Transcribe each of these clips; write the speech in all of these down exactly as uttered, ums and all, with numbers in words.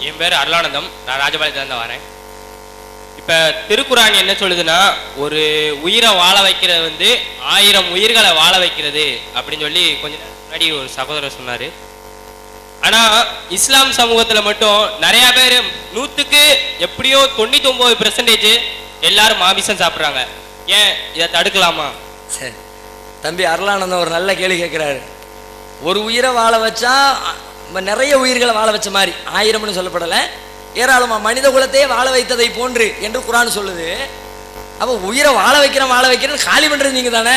என் பேர் அருளானந்தம். நான் ராஜபாளையத்துலேருந்து வரேன். இப்போ திருக்குரான் என்ன சொல்லுதுன்னா, ஒரு உயிரை வாழ வைக்கிறது வந்து ஆயிரம் உயிர்களை வாழ வைக்கிறது அப்படின்னு சொல்லி கொஞ்சம் முன்னாடி ஒரு சகோதரர் சொன்னார். ஆனால் இஸ்லாம் சமூகத்தில் மட்டும் நிறையா பேர் நூற்றுக்கு எப்படியோ தொண்ணூற்றி ஒம்பது பெர்சன்டேஜ் எல்லாரும் மாமிசம் சாப்பிட்றாங்க. ஏன் இதை தடுக்கலாமா? சரி தம்பி அருளானந்தம் ஒரு நல்ல கேள்வி கேட்குறாரு. ஒரு உயிரை வாழ வச்சா நிறைய உயிர்களை வாழ வச்ச மாதிரி, ஆயிரம்னு சொல்லப்படலை, ஏராளமா மனித குலத்தையே வாழ வைத்ததை போன்று என்று குரான் சொல்லுது. அப்போ உயிரை வாழ வைக்கிறேன் வாழ வைக்கிறேன்னு காலி பண்ணுறது நீங்கள் தானே.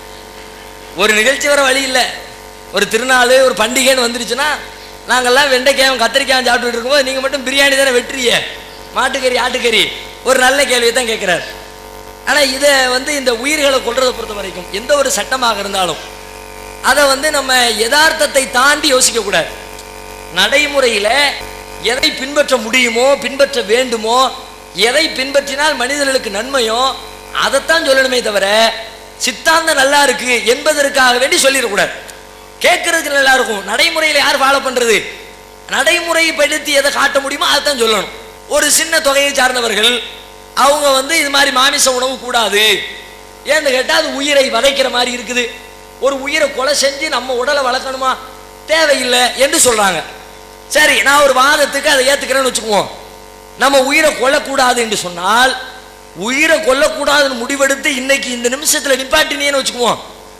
ஒரு நிகழ்ச்சி வர வழி இல்லை. ஒரு திருநாள் ஒரு பண்டிகைன்னு வந்துருச்சுன்னா நாங்கள்லாம் வெண்டைக்காயும் கத்திரிக்காயும் சாப்பிட்டுட்டு இருக்கும்போது நீங்கள் மட்டும் பிரியாணி தானே வெட்டுறிய, மாட்டுக்கறி ஆட்டுக்கறி. ஒரு நல்ல கேள்வியை தான் கேட்குறாரு. ஆனால் இதை வந்து இந்த உயிர்களை கொள்றதை பொறுத்த வரைக்கும் எந்த ஒரு சட்டமாக இருந்தாலும் அதை வந்து நம்ம யதார்த்தத்தை தாண்டி யோசிக்கக்கூடாது. நடைமுறையில் எதை பின்பற்ற முடியுமோ பின்பற்ற வேண்டுமோ, எதை பின்பற்றினால் மனிதர்களுக்கு நன்மையோ அதைத்தான் சொல்லணுமே தவிர சித்தாந்தம் நல்லா இருக்கு என்பதற்காக வேண்டி சொல்லிடக்கூடாது. கேட்கறதுக்கு நல்லா இருக்கும், நடைமுறையில் யார் ஃபாலோ பண்றது, நடைமுறைப்படுத்தி எதை காட்ட முடியுமோ அதைத்தான் சொல்லணும். ஒரு சின்ன தொகையை சார்ந்தவர்கள் அவங்க வந்து இது மாதிரி மாமிச உணவு கூடாது ஏன்னு கேட்டால் அது உயிரை வதைக்கிற மாதிரி இருக்குது, ஒரு உயிரை கொலை செஞ்சு நம்ம உடலை வளர்க்கணுமா, தேவையில்லை என்று சொல்றாங்க. சரி, நான் ஒரு வாதத்துக்கு அதை ஏத்துக்கிறேன்னு வச்சுக்குவோம். நம்ம உயிரை கொல்லக்கூடாது என்று சொன்னால், உயிரை கொல்லக்கூடாதுன்னு முடிவெடுத்து இன்னைக்கு இந்த நிமிஷத்துல நிப்பாட்டினேன்னு வச்சுக்குவோம்.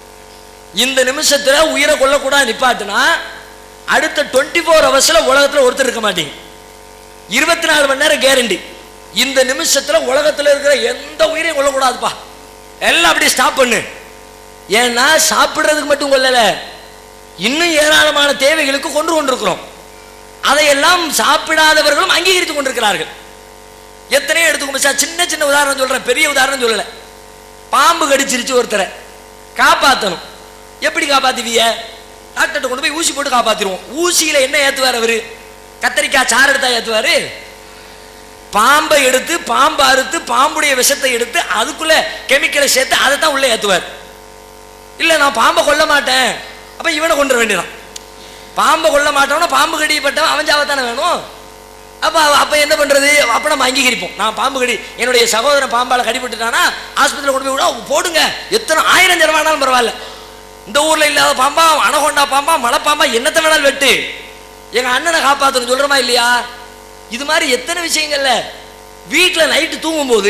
இந்த நிமிஷத்துல உயிரை கொல்லக்கூடாது நிப்பாட்டினா அடுத்த டுவெண்ட்டி ஃபோர் ஹவர்ஸ்ல உலகத்துல ஒருத்தர் இருக்க மாட்டீங்க. இருபத்தி நாலு மணி நேரம் கேரண்டி. இந்த நிமிஷத்துல உலகத்துல இருக்கிற எந்த உயிரையும் கொல்லக்கூடாதுப்பா, எல்லாம் அப்படியே ஸ்டாப் பண்ணு. ஏன்னா சாப்பிடுறதுக்கு மட்டும் கொல்லல, இன்னும் ஏராளமான தேவைகளுக்கு கொண்டு கொண்டிருக்கிறோம். அதையெல்லாம் சாப்பிடாதவர்களும் அங்கீகரித்துக் கொண்டிருக்கிறார்கள். எத்தனையோ எடுத்துக்கோங்க. சின்ன சின்ன உதாரணம் சொல்றேன், பெரிய உதாரணம் சொல்லல. பாம்பு கடிச்சிருச்சு, ஒருத்தரை காப்பாற்றணும். எப்படி காப்பாத்துவீங்க? டாக்டர்கிட்ட கொண்டு போய் ஊசி போட்டு காப்பாத்திடுவோம். ஊசியில என்ன ஏத்துவார் அவரு? கத்தரிக்காய் சாறு எடுத்தா ஏத்துவாரு? பாம்பை எடுத்து பாம்பை அறுத்து பாம்புடைய விஷத்தை எடுத்து அதுக்குள்ள கெமிக்கலை சேர்த்து அதை தான் உள்ள ஏத்துவார். இல்ல நான் பாம்பை கொல்ல மாட்டேன், அப்ப இவனை கொண்டு வேண்டியதான். பாம்பை கொல்ல மாட்டோம்னா பாம்பு கடிப்பட்டவன் அவன் சாவத்தானே வேணும். அப்ப அப்ப என்ன பண்றது? அப்ப நம்ம அங்கீகரிப்போம். நான் பாம்பு கடி, என்னுடைய சகோதரன் பாம்பால கடிபட்டுட்டானா ஆஸ்பத்திரியில் கொண்டு போய் விட போடுங்க, எத்தனை ஆயிரம் ஜனமானாலும் பரவாயில்ல. இந்த ஊர்ல இல்லாத பாம்பா, அனகொண்டா பாம்பா, மலை பாம்பா, என்னத்தை வேணாலும் வெட்டு, எங்க அண்ணனை காப்பாற்றணும் சொல்றமா இல்லையா? இது மாதிரி எத்தனை விஷயங்கள்ல. வீட்டில் நைட்டு தூங்கும் போது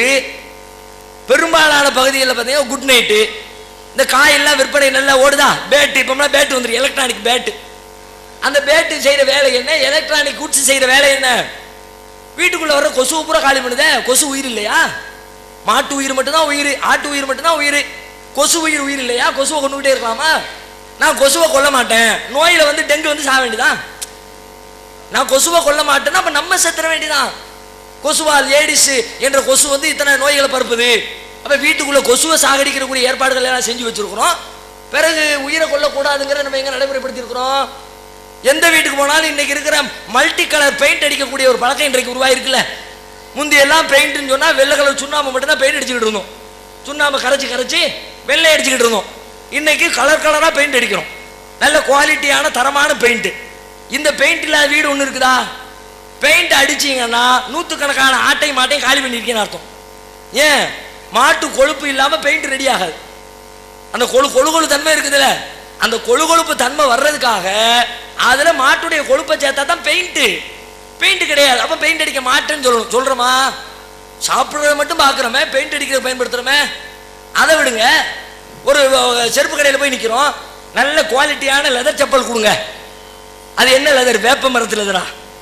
பெரும்பாலான பகுதிகளில் பார்த்தீங்கன்னா குட் நைட்டு, இந்த காயெல்லாம் விற்பனை நல்லா ஓடுதா, பேட்டு, இப்போம்னா பேட்டு வந்துருக்கு, எலக்ட்ரானிக் பேட்டு. அந்த பேட்டு செய்யற வேலை என்ன, எலக்ட்ரானிக் குட்ஸ் செய்யற வேலை என்ன? வீட்டுக்குள்ள வர கொசு பூரா காலி பண்ணுதே. கொசு உயிர் இல்லையா? மாட்டு உயிர் மட்டும்தான் உயிர், ஆட்டு உயிர் மட்டும்தான் உயிர், கொசு உயிர் உயிர் இல்லையா? கொசுவை கொண்டுகிட்டே இருக்கலாமா? நான் கொசுவை கொல்ல மாட்டேன், நோயில வந்து டெங்கு வந்து சாக வேண்டியதான். நான் கொசுவை கொல்ல மாட்டேன்னா அப்ப நம்ம செத்துற வேண்டியதான். கொசுவால் ஏடிஸ் என்ற கொசு வந்து இத்தனை நோய்களை பரப்புது. அப்ப வீட்டுக்குள்ள கொசுவை சாகடிக்கக்கூடிய ஏற்பாடுகள் எல்லாம் செஞ்சு வச்சிருக்கிறோம். பிறகு உயிரை கொல்லக்கூடாதுங்கிற நம்ம எங்க நடைமுறைப்படுத்தி இருக்கிறோம்? எந்த வீட்டுக்கு போனாலும் இன்னைக்கு இருக்கிற மல்டி கலர் பெயிண்ட் அடிக்கக்கூடிய ஒரு பழக்கம் இன்றைக்கு உருவாயிருக்குல்ல. முந்தி எல்லாம் பெயிண்ட்னு சொன்னா வெள்ளை கலர் சுண்ணாம்பு மட்டும்தான் பெயிண்ட் அடிச்சுக்கிட்டு இருந்தோம். சுண்ணாம்பு கரைச்சி கரைச்சி வெள்ளை அடிச்சுக்கிட்டு இருந்தோம். இன்னைக்கு கலர் கலரா பெயிண்ட் அடிக்கிறோம், நல்ல குவாலிட்டியான தரமான பெயிண்ட். இந்த பெயிண்ட் இல்லாத வீடு ஒன்று இருக்குதா? பெயிண்ட் அடிச்சீங்கன்னா நூற்றுக்கணக்கான ஆட்டையும் மாட்டையும் காலி பண்ணிருக்கேன்னு அர்த்தம். ஏன்? மாட்டு கொழுப்பு இல்லாம பெயிண்ட் ரெடி ஆகாது. அந்த கொழு கொழு கொழு தன்மை இருக்குதுல்ல, அந்த கொழு கொழுப்பு தன்மை வர்றதுக்காக அதுல மாட்டுடைய கொழுப்பை சேர்த்தா தான் பெயிண்ட். பெயிண்ட் கிடையாது, அப்ப பெயிண்ட் அடிக்க மாட்டேன்னு சொல்லணும். சொல்றோமா? சாப்பிட்றத மட்டும் பார்க்குறோமே, பெயிண்ட் அடிக்கிறத பயன்படுத்துறோமே, அதை விடுங்க. ஒரு செருப்பு கடையில் போய் நிற்கிறோம், நல்ல குவாலிட்டியான லெதர் செப்பல் கொடுங்க. அது என்ன லெதர்? வேப்ப மரத்தில் லெதரா,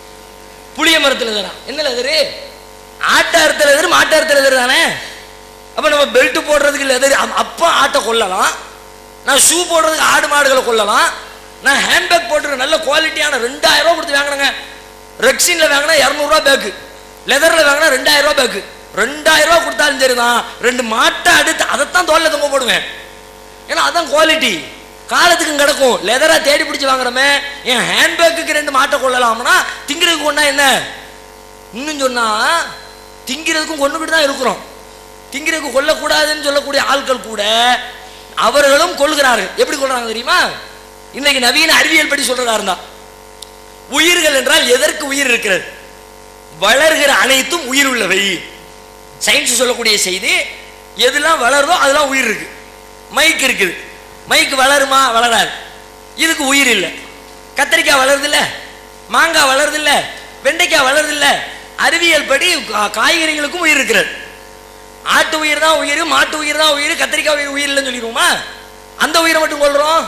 புளிய மரத்தில் லெதரா, என்ன லெதரு? ஆட்டாரத்த லெதர், மாட்டாரத்த லெதர் தானே. அப்ப நம்ம பெல்ட் போடுறதுக்கு லெதர், அப்ப ஆட்டை கொல்லலாம். நான் ஷூ போடுறதுக்கு ஆடு மாடுகளை கொல்லலாம். நான் ஹேண்ட்பேக் போட்டு நல்ல குவாலிட்டியான ரெண்டாயிரம் ரூபா கொடுத்து வாங்கினேங்க. ரெக்ஸின்ல வாங்கினா இரநூறுவா பேக்கு, லெதர்ல வாங்கினா ரெண்டாயிரம் ரூபா பேக்கு. ரெண்டாயிரம் ரூபா கொடுத்தாலும் சரிதான், ரெண்டு மாட்டை அடுத்து அதைத்தான் தோல்ல தொங்க போடுவேன். ஏன்னா அதான் குவாலிட்டி, காலத்துக்கும் கிடக்கும். லெதரா தேடி பிடிச்சி வாங்குறமே, என் ஹேண்ட்பேக்கு ரெண்டு மாட்டை கொள்ளலாம்னா திங்கிறதுக்கு ஒன்னா என்ன? இன்னும் சொன்னா திங்கிறதுக்கும் கொண்டுகிட்டு தான் இருக்கிறோம். திங்கிறதுக்கு கொல்லக்கூடாதுன்னு சொல்லக்கூடிய ஆட்கள் கூட அவர்களும் கொள்கிறார்கள். எப்படி கொள்றாங்க தெரியுமா? இன்னைக்கு நவீன அறிவியல் படி சொல்றதா இருந்தா, உயிர்கள் என்றால் எதற்கு உயிர் இருக்கிறது? வளர்கிற அனைத்தும் உயிர் உள்ளவை. சயின்ஸ் சொல்லக்கூடிய செய்தி, எதெல்லாம் வளருதோ அதெல்லாம் உயிர் இருக்கு. மைக் இருக்குது, மைக் வளருமா? வளராது. இதுக்கு உயிர் இல்லை. கத்திரிக்காய் வளருது இல்ல, மாங்காய் வளருது இல்ல, வெண்டைக்காய் வளருது இல்ல. அறிவியல் படி காய்கறிகளுக்கும் உயிர் இருக்கிறது. ஆட்டு உயிர் தான் உயிர், மாட்டு உயிர் தான் உயிர், கத்திரிக்காய் உயிர் உயிர் இல்லைன்னு சொல்லிடுவோமா? அந்த உயிரை மட்டும் கொள்றோம்.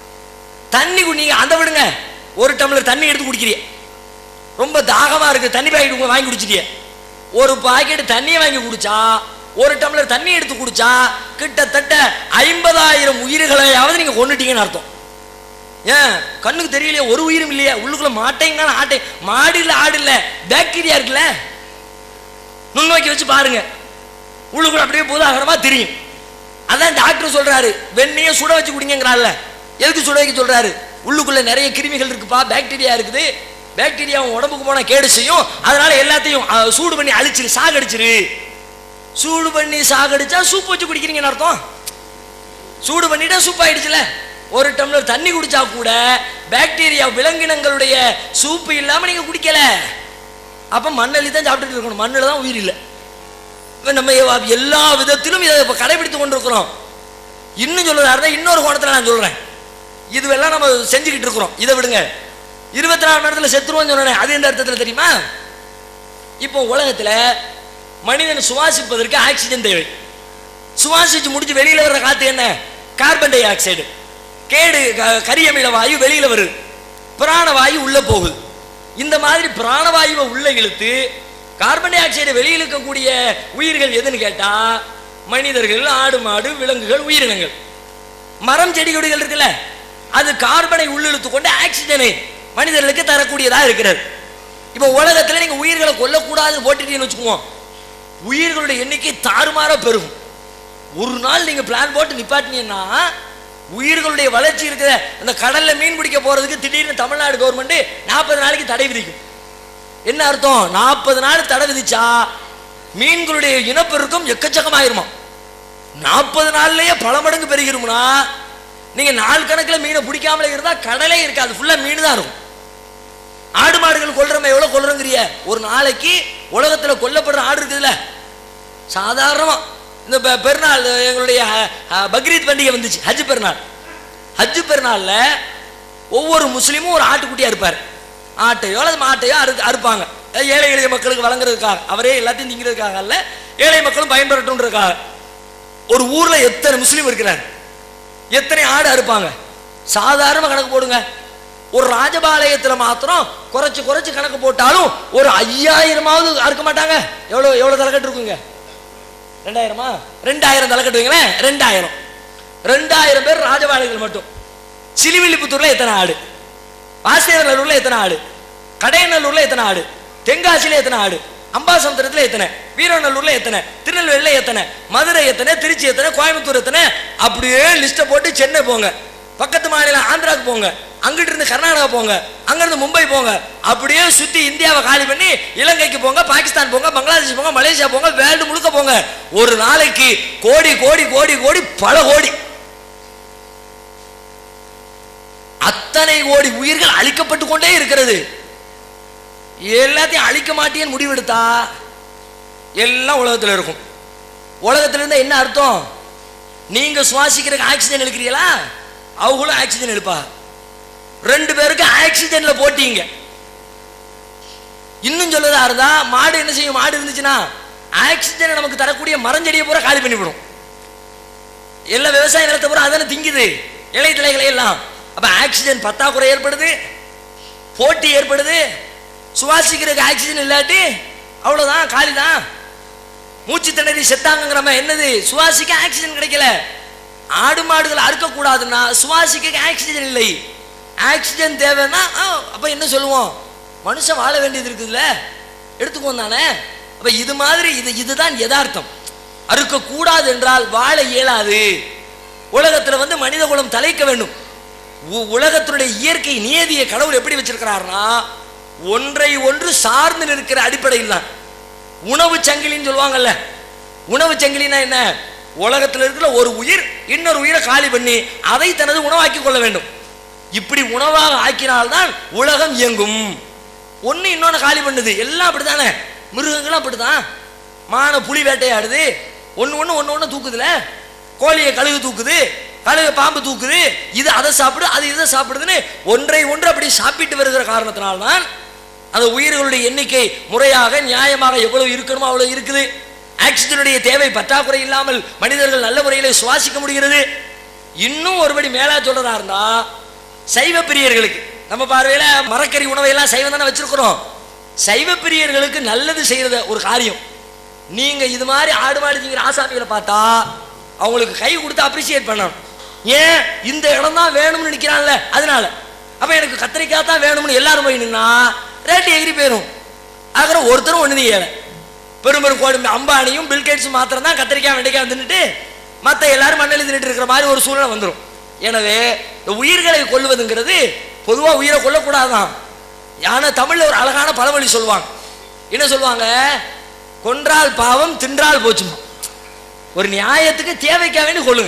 தண்ணி நீங்க அந்த விடுங்க, ஒரு டம்ளர் தண்ணி எடுத்து குடிக்கிறீங்க, ரொம்ப தாகமா இருக்கு, தண்ணி பாக்கெட் வாங்கி குடிச்சிட்டிய. ஒரு பாக்கெட் தண்ணியை வாங்கி குடிச்சா, ஒரு டம்ளர் தண்ணி எடுத்து குடிச்சா கிட்டத்தட்ட ஐம்பதாயிரம் உயிர்களையாவது நீங்க கொண்டுட்டீங்கன்னு அர்த்தம். ஏன் கண்ணுக்கு தெரியலையே? ஒரு உயிரும் இல்லையா உள்ளுக்குள்ள? மாட்டைங்க ஆட்டை, மாடு இல்ல, ஆடு இல்ல, பாக்டீரியா இருக்குல்ல, நுண்ணோக்கி வச்சு பாருங்க, உள்ளுக்குள்ள அப்படியே பூதாகரமா தெரியும். அதான் டாக்டர் சொல்றாரு, வெண்ணைய சுட வச்சு குடிங்கிறாருல. எதுக்கு சுட வைக்க சொல்றாரு? உள்ளுக்குள்ள நிறைய கிருமிகள் இருக்குப்பா, பாக்டீரியா இருக்குது, பாக்டீரியா உடம்புக்கு போனா கேடு செய்யும், அதனால எல்லாத்தையும் சூடு பண்ணி அழிச்சிரு, சாகடிச்சிரு. சூடு பண்ணி சாகடிச்சா சூப் வச்சு குடிக்கிறீங்கன்னு அர்த்தம். சூடு பண்ணிட்டா சூப் ஆயிடுச்சுல. ஒரு டம்ளர் தண்ணி குடிச்சா கூட பாக்டீரியா விலங்கினங்களுடைய சூப்பு இல்லாம நீங்க குடிக்கல. அப்ப மண்ணெளி தான் சாப்பிட்டுட்டு இருக்கணும், மண்ணில் தான் உயிர் இல்லை. நம்ம எல்லா விதத்திலும் இதை கடைபிடித்து கொண்டிருக்கிறோம். இன்னும் சொல்றதா இன்னொரு கோணத்துல நான் சொல்றேன், இதுவெல்லாம் நம்ம செஞ்சுக்கிட்டு இருக்கிறோம். இதை விடுங்க, இருபத்தி நாலு மணி நேரத்தில் செத்துருவோம் சொன்னேன், அது எந்த அர்த்தத்தில் தெரியுமா? இப்போ உலகத்துல மனிதன் சுவாசிப்பதற்கு ஆக்சிஜன் தேவை. சுவாசிச்சு முடிச்சு வெளியில வர்ற காத்து என்ன? கார்பன் டை ஆக்சைடு, கேடு கரியமில வாயு வெளியில வருது, பிராணவாயு உள்ள போகுது. இந்த மாதிரி பிராணவாயுவை உள்ள இழுத்து கார்பன் டை ஆக்சைடு வெளியில் இருக்கக்கூடிய உயிர்கள் எதுன்னு கேட்டா மனிதர்கள், ஆடு மாடு, விலங்குகள், உயிரினங்கள். மரம் செடி கொடிகள் இருக்குல்ல, அது கார்பனை உள்ளிழுத்து கொண்டு ஆக்சிஜனை மனிதர்களுக்கு தரக்கூடியதா இருக்கிறது. இப்ப உலகத்துல நீங்க உயிர்களை கொல்லக்கூடாதுன்னு போட்டுட்டீங்கன்னு வச்சுக்குவோம், உயிர்களுடைய எண்ணிக்கை தாறுமாறா பெருகும். ஒரு நாள் நீங்க பிளான் போட்டு நிப்பாட்டினீங்கன்னா உயிர்களுடைய வளர்ச்சி இருக்கிற அந்த கடல்ல மீன் பிடிக்க போறதுக்கு திடீர்னு தமிழ்நாடு கவர்மெண்ட் நாற்பது நாளைக்கு தடை விதிக்கும். என்ன அர்த்தம்? நாற்பது நாள் தடை விதிச்சா மீன்களுடைய இனப்பெருக்கம் எக்கச்சக்கமாயிருமா. நாற்பது நாள்லயே பல மடங்கு பெருகிரும்னா நீங்க நாள் கணக்கில் மீனை பிடிக்காமலே இருந்தா கடலே இருக்காது, ஃபுல்லா மீன் தான் இருக்கும். ஆடு மாடுகள் கொல்றமே எவ்வளவு கொல்றங்கிறிய? ஒரு நாளைக்கு உலகத்துல கொல்லப்படுற ஆடு இருக்குதுல்ல, சாதாரணமா இந்த பெருநாள் எங்களுடைய பக்ரீத் பண்டிகை வந்துச்சு, ஹஜ் பெருநாள். ஹஜ் பெருநாள்ல ஒவ்வொரு முஸ்லீமும் ஒரு ஆட்டுக்குட்டியா இருப்பார். ஆட்டையோ அல்லது மாட்டையோ அறு அறுப்பாங்க, ஏழை எளிய மக்களுக்கு வழங்குறதுக்காக, அவரே எல்லாத்தையும் திங்கிறதுக்காக அல்ல, ஏழை மக்களும் பயன்பெறட்டும்ன்றதுக்காக. ஒரு ஊர்ல எத்தனை முஸ்லீம் இருக்கிறார், எத்தனை ஆடு அறுப்பாங்க? சாதாரண கணக்கு போடுங்க, ஒரு ராஜபாளையத்தில் மாத்திரம் குறைச்சு குறைச்சு கணக்கு போட்டாலும் ஒரு ஐயாயிரமாவது அறுக்க மாட்டாங்க. எவ்வளவு எவ்வளவு தலைக்கட்டு இருக்குங்க? ரெண்டாயிரமா? ரெண்டாயிரம் தலைக்கட்டு வைங்களேன், ரெண்டாயிரம் ரெண்டாயிரம் பேர் ராஜபாளையங்கள் மட்டும். சிலிவில்லிபுத்தூர்ல எத்தனை ஆடு, வாசேரநல்லூர்ல எத்தனை ஆடு, கடையநல்லூர்ல எத்தனை ஆடு, தென்காசியில எத்தனை ஆடு, அம்பாசமுத்திரத்துல எத்தனை, வீரநல்லூர்ல எத்தனை, திருநெல்வேலியில எத்தனை, மதுரை எத்தனை, திருச்சி எத்தனை, கோயம்புத்தூர் எத்தனை, அப்படியே லிஸ்ட போட்டு சென்னை போங்க, பக்கத்து மாநிலம் ஆந்திராவுக்கு போங்க, அங்கிட்டு இருந்து கர்நாடகா போங்க, அங்கிருந்து மும்பை போங்க, அப்படியே சுத்தி இந்தியாவை காலி பண்ணி இலங்கைக்கு போங்க, பாகிஸ்தான் போங்க, பங்களாதேஷ் போங்க, மலேசியா போங்க, வேர்ல்டு முழுக்க போங்க. ஒரு நாளைக்கு கோடி கோடி கோடி கோடி பல கோடி, அத்தனை கோடி உயிர்கள் அழிக்கப்பட்டு கொண்டே இருக்கிறது. எல்லாத்தையும் அழிக்க மாட்டேன்னு முடிவெடுத்தா எல்லாம் உலகத்தில் இருக்கும். உலகத்துல இருந்தா என்ன அர்த்தம்? நீங்க சுவாசிக்கிறதுக்கு ஆக்சிஜன் எடுக்கிறீங்களா, அவங்களும் ஆக்சிஜன் எடுப்பா. ரெண்டு பேருக்கு ஆக்சிஜன்ல போட்டீங்க. இன்னும் சொல்லதா இருந்தா மாடு என்ன செய்யும்? மாடு இருந்துச்சுன்னா ஆக்சிஜனை நமக்கு தரக்கூடிய மரஞ்செடியை பூரா காலி பண்ணிவிடும். எல்லா விவசாய நிலத்தை பூரா அதனை திங்குது, இலை தலைகளை எல்லாம். அப்ப ஆக்சிஜன் பத்தாக்குறை ஏற்படுது, போட்டி ஏற்படுது. சுவாசிக்கிறதுக்கு ஆக்சிஜன் இல்லாட்டி அவ்வளவுதான், காலிதான். மூச்சு திணறி செத்தாங்கிறம என்னது? சுவாசிக்க ஆக்சிஜன் கிடைக்கல. ஆடு மாடுகள் அறுக்க கூடாதுன்னா சுவாசிக்க ஆக்சிஜன் இல்லை. ஆக்சிஜன் தேவைன்னா அப்ப என்ன சொல்லுவோம்? மனுஷன் வாழ வேண்டியது இருக்குதுல்ல, எடுத்துக்குவோம் தானே. அப்ப இது மாதிரி இது இதுதான் யதார்த்தம். அறுக்க கூடாது என்றால் வாழ இயலாது. உலகத்துல வந்து மனித குலம் தலைக்க வேண்டும். உலகத்தினுடைய இயற்கை நியதியை கடவுள் எப்படி வச்சிருக்கிறார்னா ஒன்றை ஒன்று சார்ந்து நிற்கிற அடிப்படையில் தான். உணவு சங்கிலின்னு சொல்லுவாங்கல்ல, உணவு சங்கிலினா என்ன? உலகத்தில் இருக்கிற ஒரு உயிர் இன்னொரு உயிரை காலி பண்ணி அதை தனது உணவாக்கி கொள்ள வேண்டும். இப்படி உணவாக ஆக்கினால்தான் உலகம் இயங்கும். ஒன்று இன்னொன்று காலி பண்ணுது. எல்லாம் அப்படி தானே, மிருகங்களும் அப்படி தான். மான புலி வேட்டையாடுது, ஒன்று ஒன்று ஒன்று ஒன்று தூக்குதுல. கோழியை கழுகு தூக்குது, கழுகு பாம்பு தூக்குது, இது அதை சாப்பிடு அது இதை சாப்பிடுதுன்னு ஒன்றை ஒன்று அப்படி சாப்பிட்டு வருகிற காரணத்தினால்தான் அந்த உயிர்களுடைய எண்ணிக்கை முறையாக நியாயமாக எவ்வளவு இருக்கணுமோ அவ்வளவு இருக்குது. ஆக்சிஜனுடைய தேவை பற்றாக்குறை இல்லாமல் மனிதர்கள் நல்ல முறையில் சுவாசிக்க முடிகிறது. இன்னும் ஒருபடி மேலா சொல்றதா இருந்தா சைவ பிரியர்களுக்கு, நம்ம பார்வையில மரக்கறி உணவை எல்லாம் சைவம் தானே வச்சிருக்கிறோம். சைவ பிரியர்களுக்கு நல்லது செய்யறத ஒரு காரியம், நீங்க இது மாதிரி ஆடு மாடு திங்கிற ஆசாமிகளை பார்த்தா அவங்களுக்கு கை கொடுத்து அப்ரிசியேட் பண்ணணும். ஏன் இந்த இடம் தான் வேணும்னு நினைக்கிறான்ல, அதனால அப்ப எனக்கு கத்திரிக்காய் தான் வேணும்னு எல்லாரும் போய் நின்னா ரேட்டு எகிரி போயிடும். ஆகிற ஒருத்தரும் ஒண்ணு ஏழை பெரும் பெரும் கோடி அம்பானியும் பில்கேட்ஸும் மாத்திரம் தான் கத்திரிக்காய் வெண்டைக்காய் தின்னுட்டு மற்ற எல்லாரும் மண்ணெளி தின்னுட்டு இருக்கிற மாதிரி ஒரு சூழ்நிலை வந்துடும். எனவே இந்த உயிர்களை கொல்வதுங்கிறது பொதுவாக உயிரை கொல்லக்கூடாதான். ஆனா தமிழ்ல ஒரு அழகான பழமொழி சொல்லுவாங்க. என்ன சொல்லுவாங்க? கொன்றால் பாவம் தின்றால் போச்சுமா. ஒரு நியாயத்துக்கு தேவைக்காக வேண்டி கொள்ளுங்க,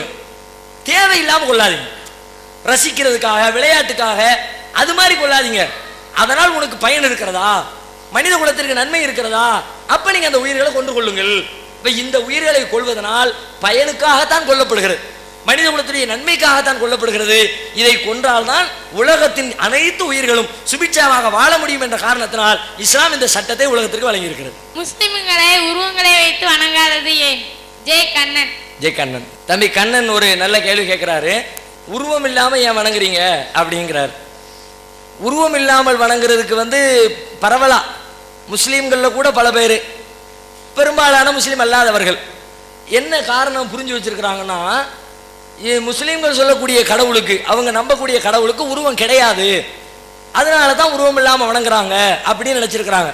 தேவை இல்லாம கொள்ளாதீங்க. ரசிக்கிறதுக்காக விளையாட்டுக்காக அது மாதிரி கொள்ளாதீங்க. அதனால் உனக்கு பயன் இருக்கிறதா, மனித குலத்திற்கு நன்மை இருக்கிறதா, அப்ப நீங்க அந்த உயிர்களை கொண்டு கொள்ளுங்கள். இப்ப இந்த உயிர்களை கொள்வதனால் பயனுக்காகத்தான் கொல்லப்படுகிறது, மனித குலத்துடைய நன்மைக்காகத்தான் கொல்லப்படுகிறது. இதை கொன்றால்தான் உலகத்தின் அனைத்து உயிர்களும் சுபிட்சமாக வாழ முடியும் என்ற காரணத்தினால் இஸ்லாம் இந்த சட்டத்தை உலகத்திற்கு வழங்கி இருக்கிறது. முஸ்லிம்களை உருவங்களை வைத்து வணங்காதது ஏன்? ஜெய் கண்ணன். ஜெய் கண்ணன் தம்பி கண்ணன் ஒரு நல்ல கேள்வி கேட்கிறாரு. உருவம் இல்லாம ஏன் வணங்குறீங்க அப்படிங்கிறார். உருவம் இல்லாமல் வணங்குறதுக்கு வந்து பரவலா முஸ்லீம்கள்ல கூட பல பேர், பெரும்பாலான முஸ்லீம் அல்லாதவர்கள் என்ன காரணம் புரிஞ்சு வச்சிருக்கிறாங்கன்னா, முஸ்லீம்கள் சொல்லக்கூடிய கடவுளுக்கு, அவங்க நம்பக்கூடிய கடவுளுக்கு உருவம் கிடையாது, அதனால தான் உருவம் இல்லாமல் வணங்குறாங்க அப்படின்னு நினைச்சிருக்கிறாங்க.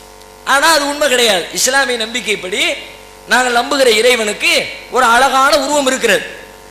ஆனால் அது உண்மை கிடையாது. இஸ்லாமிய நம்பிக்கைப்படி நாங்கள் நம்புகிற இறைவனுக்கு ஒரு அழகான உருவம் இருக்கிறது,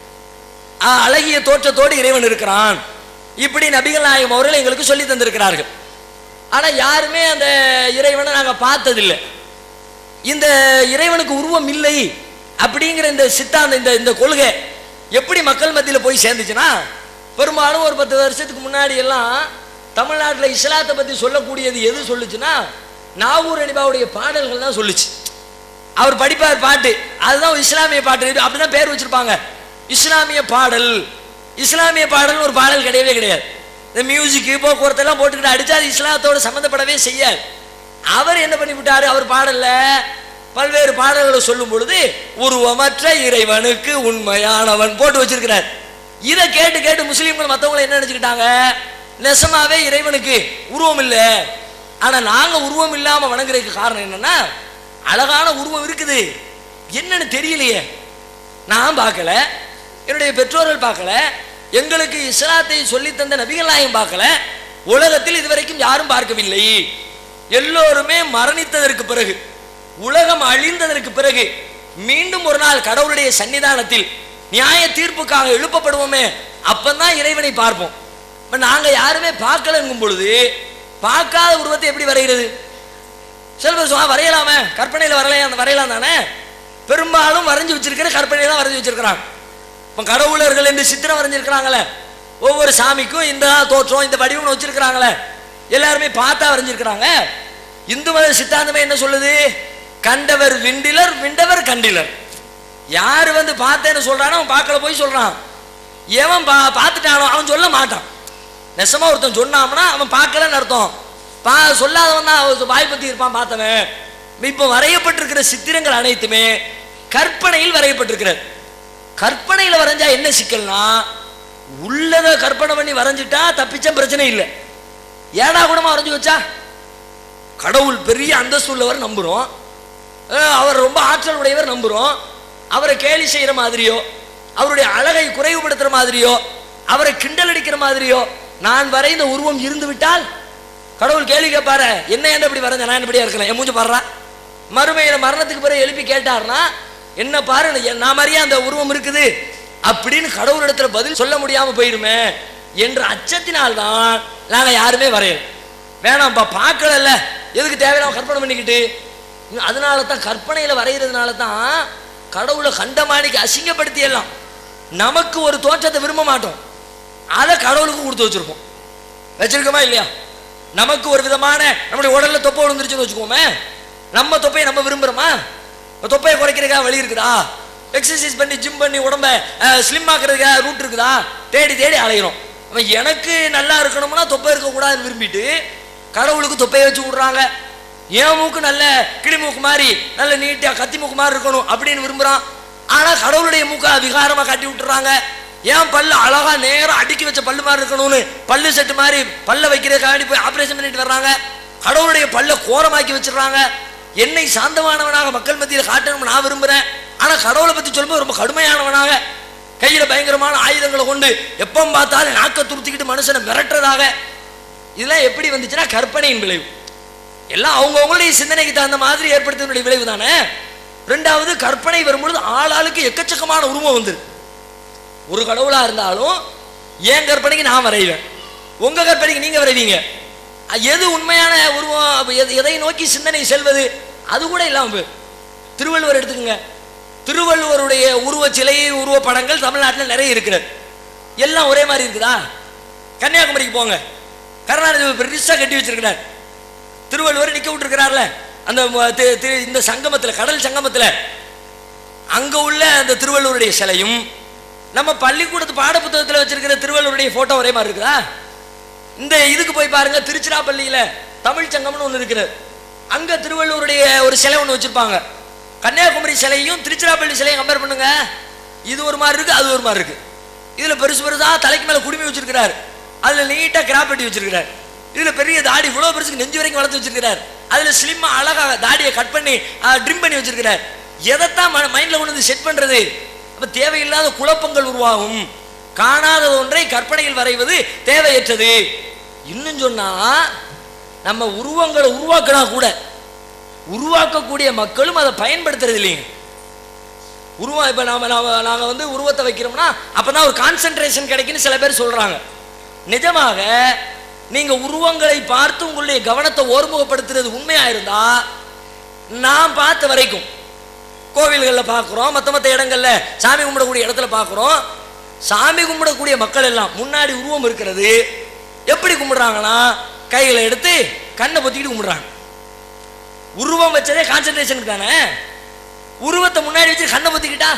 அழகிய தோற்றத்தோடு இறைவன் இருக்கிறான், இப்படி நபிகள் நாயகம் அவர்கள் எங்களுக்கு சொல்லி தந்திருக்கிறார்கள். ஆனால் யாருமே அந்த இறைவனை நாங்கள் பார்த்ததில்லை. இந்த இறைவனுக்கு உருவம் இல்லை அப்படிங்கிற இந்த சித்தாந்த இந்த இந்த கொள்கை எப்படி மக்கள் மத்தியில் போய் சேர்ந்துச்சுன்னா, பெரும்பாலும் ஒரு பத்து வருஷத்துக்கு முன்னாடி எல்லாம் தமிழ்நாட்டில் இஸ்லாத்தை பற்றி சொல்லக்கூடியது எது சொல்லுச்சுன்னா, நாகூர் அனிபாவுடைய பாடல்கள் தான் சொல்லுச்சு. அவர் படிப்பார் பாட்டு, அதுதான் இஸ்லாமிய பாட்டு, அப்படிதான் பேர் வச்சிருப்பாங்க, இஸ்லாமிய பாடல். இஸ்லாமிய பாடல் ஒரு பாடல் கிடையவே கிடையாது. இந்த மியூசிக்கு போக்குவரத்து எல்லாம் போட்டுக்கிட்டு அடிச்சா அது இஸ்லாத்தோடு சம்மந்தப்படவே செய்யாது. அவர் என்ன பண்ணி விட்டாரு, அவர் பாடல்ல பல்வேறு பாடல்களை சொல்லும் பொழுது உருவமற்ற இறைவனுக்கு உண்மையானவன் போட்டு வச்சிருக்கிறார். இதை கேட்டு கேட்டு முஸ்லீம்கள் மற்றவங்களை என்ன நினைச்சுக்கிட்டாங்க, நெசமாவே இறைவனுக்கு உருவம் இல்லை, ஆனா நாங்க உருவம் இல்லாம வணங்குறதுக்கு காரணம் என்னன்னா, அழகான உருவம் இருக்குது, என்னன்னு தெரியலையே, நான் பார்க்கல, என்னுடைய பெற்றோர்கள் பார்க்கல, எங்களுக்கு இஸ்லாத்தை சொல்லி தந்த நபிகள் நாயகம் பார்க்கல, உலகத்தில் இதுவரைக்கும் யாரும் பார்க்கவில்லை. எல்லோருமே மரணித்ததற்கு பிறகு, உலகம் அழிந்ததற்கு பிறகு மீண்டும் ஒரு நாள் கடவுளுடைய சன்னிதானத்தில் நியாய தீர்ப்புக்காக எழுப்பப்படுவோமே, அப்பந்தான் இறைவனை பார்ப்போம். நாங்க யாருமே பார்க்கலங்கும் பொழுது பார்க்காத உருவத்தை எப்படி வரைகிறது? சில பேர் வரையலாமே, கற்பனையில் வரலையா, வரையலாம் தானே. பெரும்பாலும் வரைஞ்சி வச்சிருக்கிற கற்பனையை தான் வரைஞ்சி வச்சிருக்கிறாங்க. இப்போ கடவுளர்கள் என்று சித்திரம் வரைஞ்சிருக்கிறாங்களே, ஒவ்வொரு சாமிக்கும் இந்த தோற்றம் இந்த வடிவம் வச்சிருக்கிறாங்களே, எல்லாருமே பார்த்தா வரைஞ்சிருக்கிறாங்க. இந்து மத சித்தாந்தமே என்ன சொல்லுது, கண்டவர் விண்டிலர் விண்டவர் கண்டிலர். யாரு வந்து பார்த்தேன்னு சொல்றானோ அவன் பார்க்கல போய் சொல்றான், எவன் பா பார்த்துட்டானோ அவன் சொல்ல மாட்டான். நெசமா ஒருத்தன் சொன்னான்னா அவன் பார்க்கலன்னு அர்த்தம், பா சொல்லாதவன் தான் வாய் பத்தி இருப்பான் பார்த்தவன். இப்போ வரையப்பட்டிருக்கிற சித்திரங்கள் அனைத்துமே கற்பனையில் வரையப்பட்டிருக்கிறது. கற்பனையில் வரைஞ்சா என்ன சிக்கல்னா, உள்ளதை கற்பனை பண்ணி வரைஞ்சிட்டா தப்பிச்ச பிரச்சனை இல்லை. ஏடா கூடமா வரைஞ்சி வச்சா கடவுள் பெரிய அந்தஸ்து உள்ளவர் நம்புறோம், அவர் ரொம்ப ஆற்றல் உடையவர் நம்புறோம், அவரை கேலி செய்யற மாதிரியோ அவருடைய அழகை குறைவுபடுத்துற மாதிரியோ அவரை கிண்டல் அடிக்கிற மாதிரியோ நான் வரைந்த உருவம் இருந்து விட்டால் கடவுள் கேள்வி கேட்பாரு, என்ன என்ன இப்படி வரைஞ்ச, நான் எப்படியா இருக்கிறேன், என் மூஞ்சி பாடுறா. மறுமையில மரணத்துக்கு பிறகு எழுப்பி கேட்டார்னா, என்ன பாரு நான் மாதிரியே அந்த உருவம் இருக்குது அப்படின்னு கடவுளிடத்துல பதில் சொல்ல முடியாம போயிருமே என்ற அச்சத்தினால்தான் நாங்க யாருமே வரையல. வேணாம்ப்பா பார்க்கல, எதுக்கு தேவையில்லாம கற்பனை பண்ணிக்கிட்டு. அதனால தான் கற்பனையில வரைகிறதுனால தான் கடவுளை கண்டமானிக்கு அசிங்கப்படுத்தி எல்லாம் நமக்கு ஒரு தோற்றத்தை விரும்ப மாட்டோம், அதை கடவுளுக்கு கொடுத்து வச்சிருப்போம். வச்சிருக்கோமா இல்லையா? நமக்கு ஒரு விதமான நம்முடைய உடல்ல தொப்பை விழுந்துருச்சுன்னு வச்சுக்கோமே, நம்ம தொப்பையை நம்ம விரும்புறோமா? தொப்பையை குறைக்கிறதுக்காக வழி இருக்குதா? எக்ஸசைஸ் பண்ணி ஜிம் பண்ணி உடம்ப ஸ்லிம் ஆக்குறதுக்காக ரூட் இருக்குதா? தேடி தேடி அலைகிறோம். எனக்கு நல்லா இருக்கணும்னா தொப்பை இருக்கக்கூடாதுன்னு விரும்பிட்டு கடவுளுக்கு தொப்பையை வச்சு விடுறாங்க. என் மூக்கு நல்ல கிளி மூக்கு மாதிரி நல்ல நீட்டா கத்தி மூக்கு மாதிரி இருக்கணும் அப்படின்னு விரும்புறான். ஆனா கடவுளுடைய மூக்கா விகாரமா காட்டி விட்டுறாங்க. ஏன் பல்லு அழகா நேரம் அடுக்கி வச்ச பல்லு மாதிரி இருக்கணும்னு பல்லு செட்டு மாதிரி பல்ல வைக்கிறதுக்காக போய் ஆபரேஷன் பண்ணிட்டு வர்றாங்க. கடவுளுடைய பல்ல கோரமாக்கி வச்சிடறாங்க. என்னை சாந்தமானவனாக மக்கள் மத்தியில் காட்டணும்னு நான் விரும்புறேன். ஆனா கடவுளை பத்தி சொல்லும்போது ரொம்ப கடுமையானவனாக, கையில பயங்கரமான ஆயுதங்களை கொண்டு எப்ப பார்த்தாலும் நாக்க துருத்திக்கிட்டு மனுஷனை மிரட்டுறதாக. இதெல்லாம் எப்படி வந்துச்சுன்னா கற்பனையின் விளைவு. எல்லாம் அவங்கவுங்களுடைய சிந்தனைக்கு தகுந்த மாதிரி ஏற்படுத்தினுடைய விளைவு தானே. ரெண்டாவது, கற்பனை வரும்பொழுது ஆளாளுக்கு எக்கச்சக்கமான உருவம் வந்துரு. ஒரு கடவுளா இருந்தாலும் என் கற்பனைக்கு நான் வரைவேன், உங்க கற்பனைக்கு நீங்க வரைவீங்க. எது உண்மையான உருவம், எதை நோக்கி சிந்தனை செல்வது, அது கூட இல்லாம போய். திருவள்ளுவர் எடுத்துக்கங்க. திருவள்ளுவருடைய உருவ சிலை உருவ படங்கள் தமிழ்நாட்டில் நிறைய இருக்கிறது. எல்லாம் ஒரே மாதிரி இருக்குதா? கன்னியாகுமரிக்கு போங்க, கருணாநிதி பெருசா கட்டி வச்சிருக்கிறார். திருவள்ளுவர் நிக்க விட்டுருக்கிறார்ல அந்த இந்த சங்கமத்தில், கடல் சங்கமத்தில். அங்க உள்ள அந்த திருவள்ளுவருடைய சிலையும் நம்ம பள்ளிக்கூடத்து பாட புத்தகத்தில் வச்சிருக்கிற திருவள்ளுவருடைய போட்டோ ஒரே மாதிரி இருக்குதா? இந்த இதுக்கு போய் பாருங்க, திருச்சிராப்பள்ளியில தமிழ் சங்கம்னு ஒன்று இருக்கிறது. அங்க திருவள்ளுவருடைய ஒரு சிலை ஒன்று வச்சிருப்பாங்க. கன்னியாகுமரி சிலையும் திருச்சிராப்பள்ளி சிலையும் கம்பேர் பண்ணுங்க. இது ஒரு மாதிரி இருக்கு, அது ஒரு மாதிரி இருக்கு. இதுல பெருசு பெருசா தலைக்கு மேல குடுமி வச்சிருக்கிறார், அதுல நீட்டா கிராப் வெட்டி வச்சிருக்கிறார். இதுல பெரிய தாடி இவ்வளவு பெருசுக்கு நெஞ்சு வரைக்கும் வளர்த்து வச்சிருக்கிறார். அதுல ஸ்லிம்மா அழகா தாடியை கட் பண்ணி ட்ரிம் பண்ணி வச்சிருக்கிறார். எதைத்தான் மைண்ட்ல கொண்டு வந்து செட் பண்றது? அப்ப தேவையில்லாத குழப்பங்கள் உருவாகும். காணாத ஒன்றை கற்பனையில் வரைவது தேவையற்றது. இன்னும் சொன்னா நம்ம உருவங்களை உருவாக்கினா கூட உருவாக்கக்கூடிய மக்களும் அதை பயன்படுத்துறது இல்லைங்க. உருவம் இப்ப நாம நாங்க வந்து உருவத்தை வைக்கிறோம்னா அப்பதான் ஒரு கான்சென்ட்ரேஷன் கிடைக்குன்னு சில பேர் சொல்றாங்க. நிஜமாக நீங்க உருவங்களை பார்த்து உங்களுடைய கவனத்தை ஒருமுகப்படுத்துறது உண்மையா இருந்தா, நான் பார்த்த வரைக்கும் கோவில்களில் பார்க்குறோம், மற்ற மற்ற இடங்கள்ல சாமி கும்பிடக்கூடிய இடத்துல பார்க்குறோம், சாமி கும்பிடக்கூடிய மக்கள் எல்லாம் முன்னாடி உருவம் இருக்கிறது. எப்படி கும்பிடுறாங்கன்னா கைகளை எடுத்து கண்ணை பொத்திக்கிட்டு கும்பிடுறாங்க. உருவம் வச்சதே கான்சென்ட்ரேஷனுக்கு தானே. உருவத்தை முன்னாடி வச்சு கண்ணை பொத்திக்கிட்டா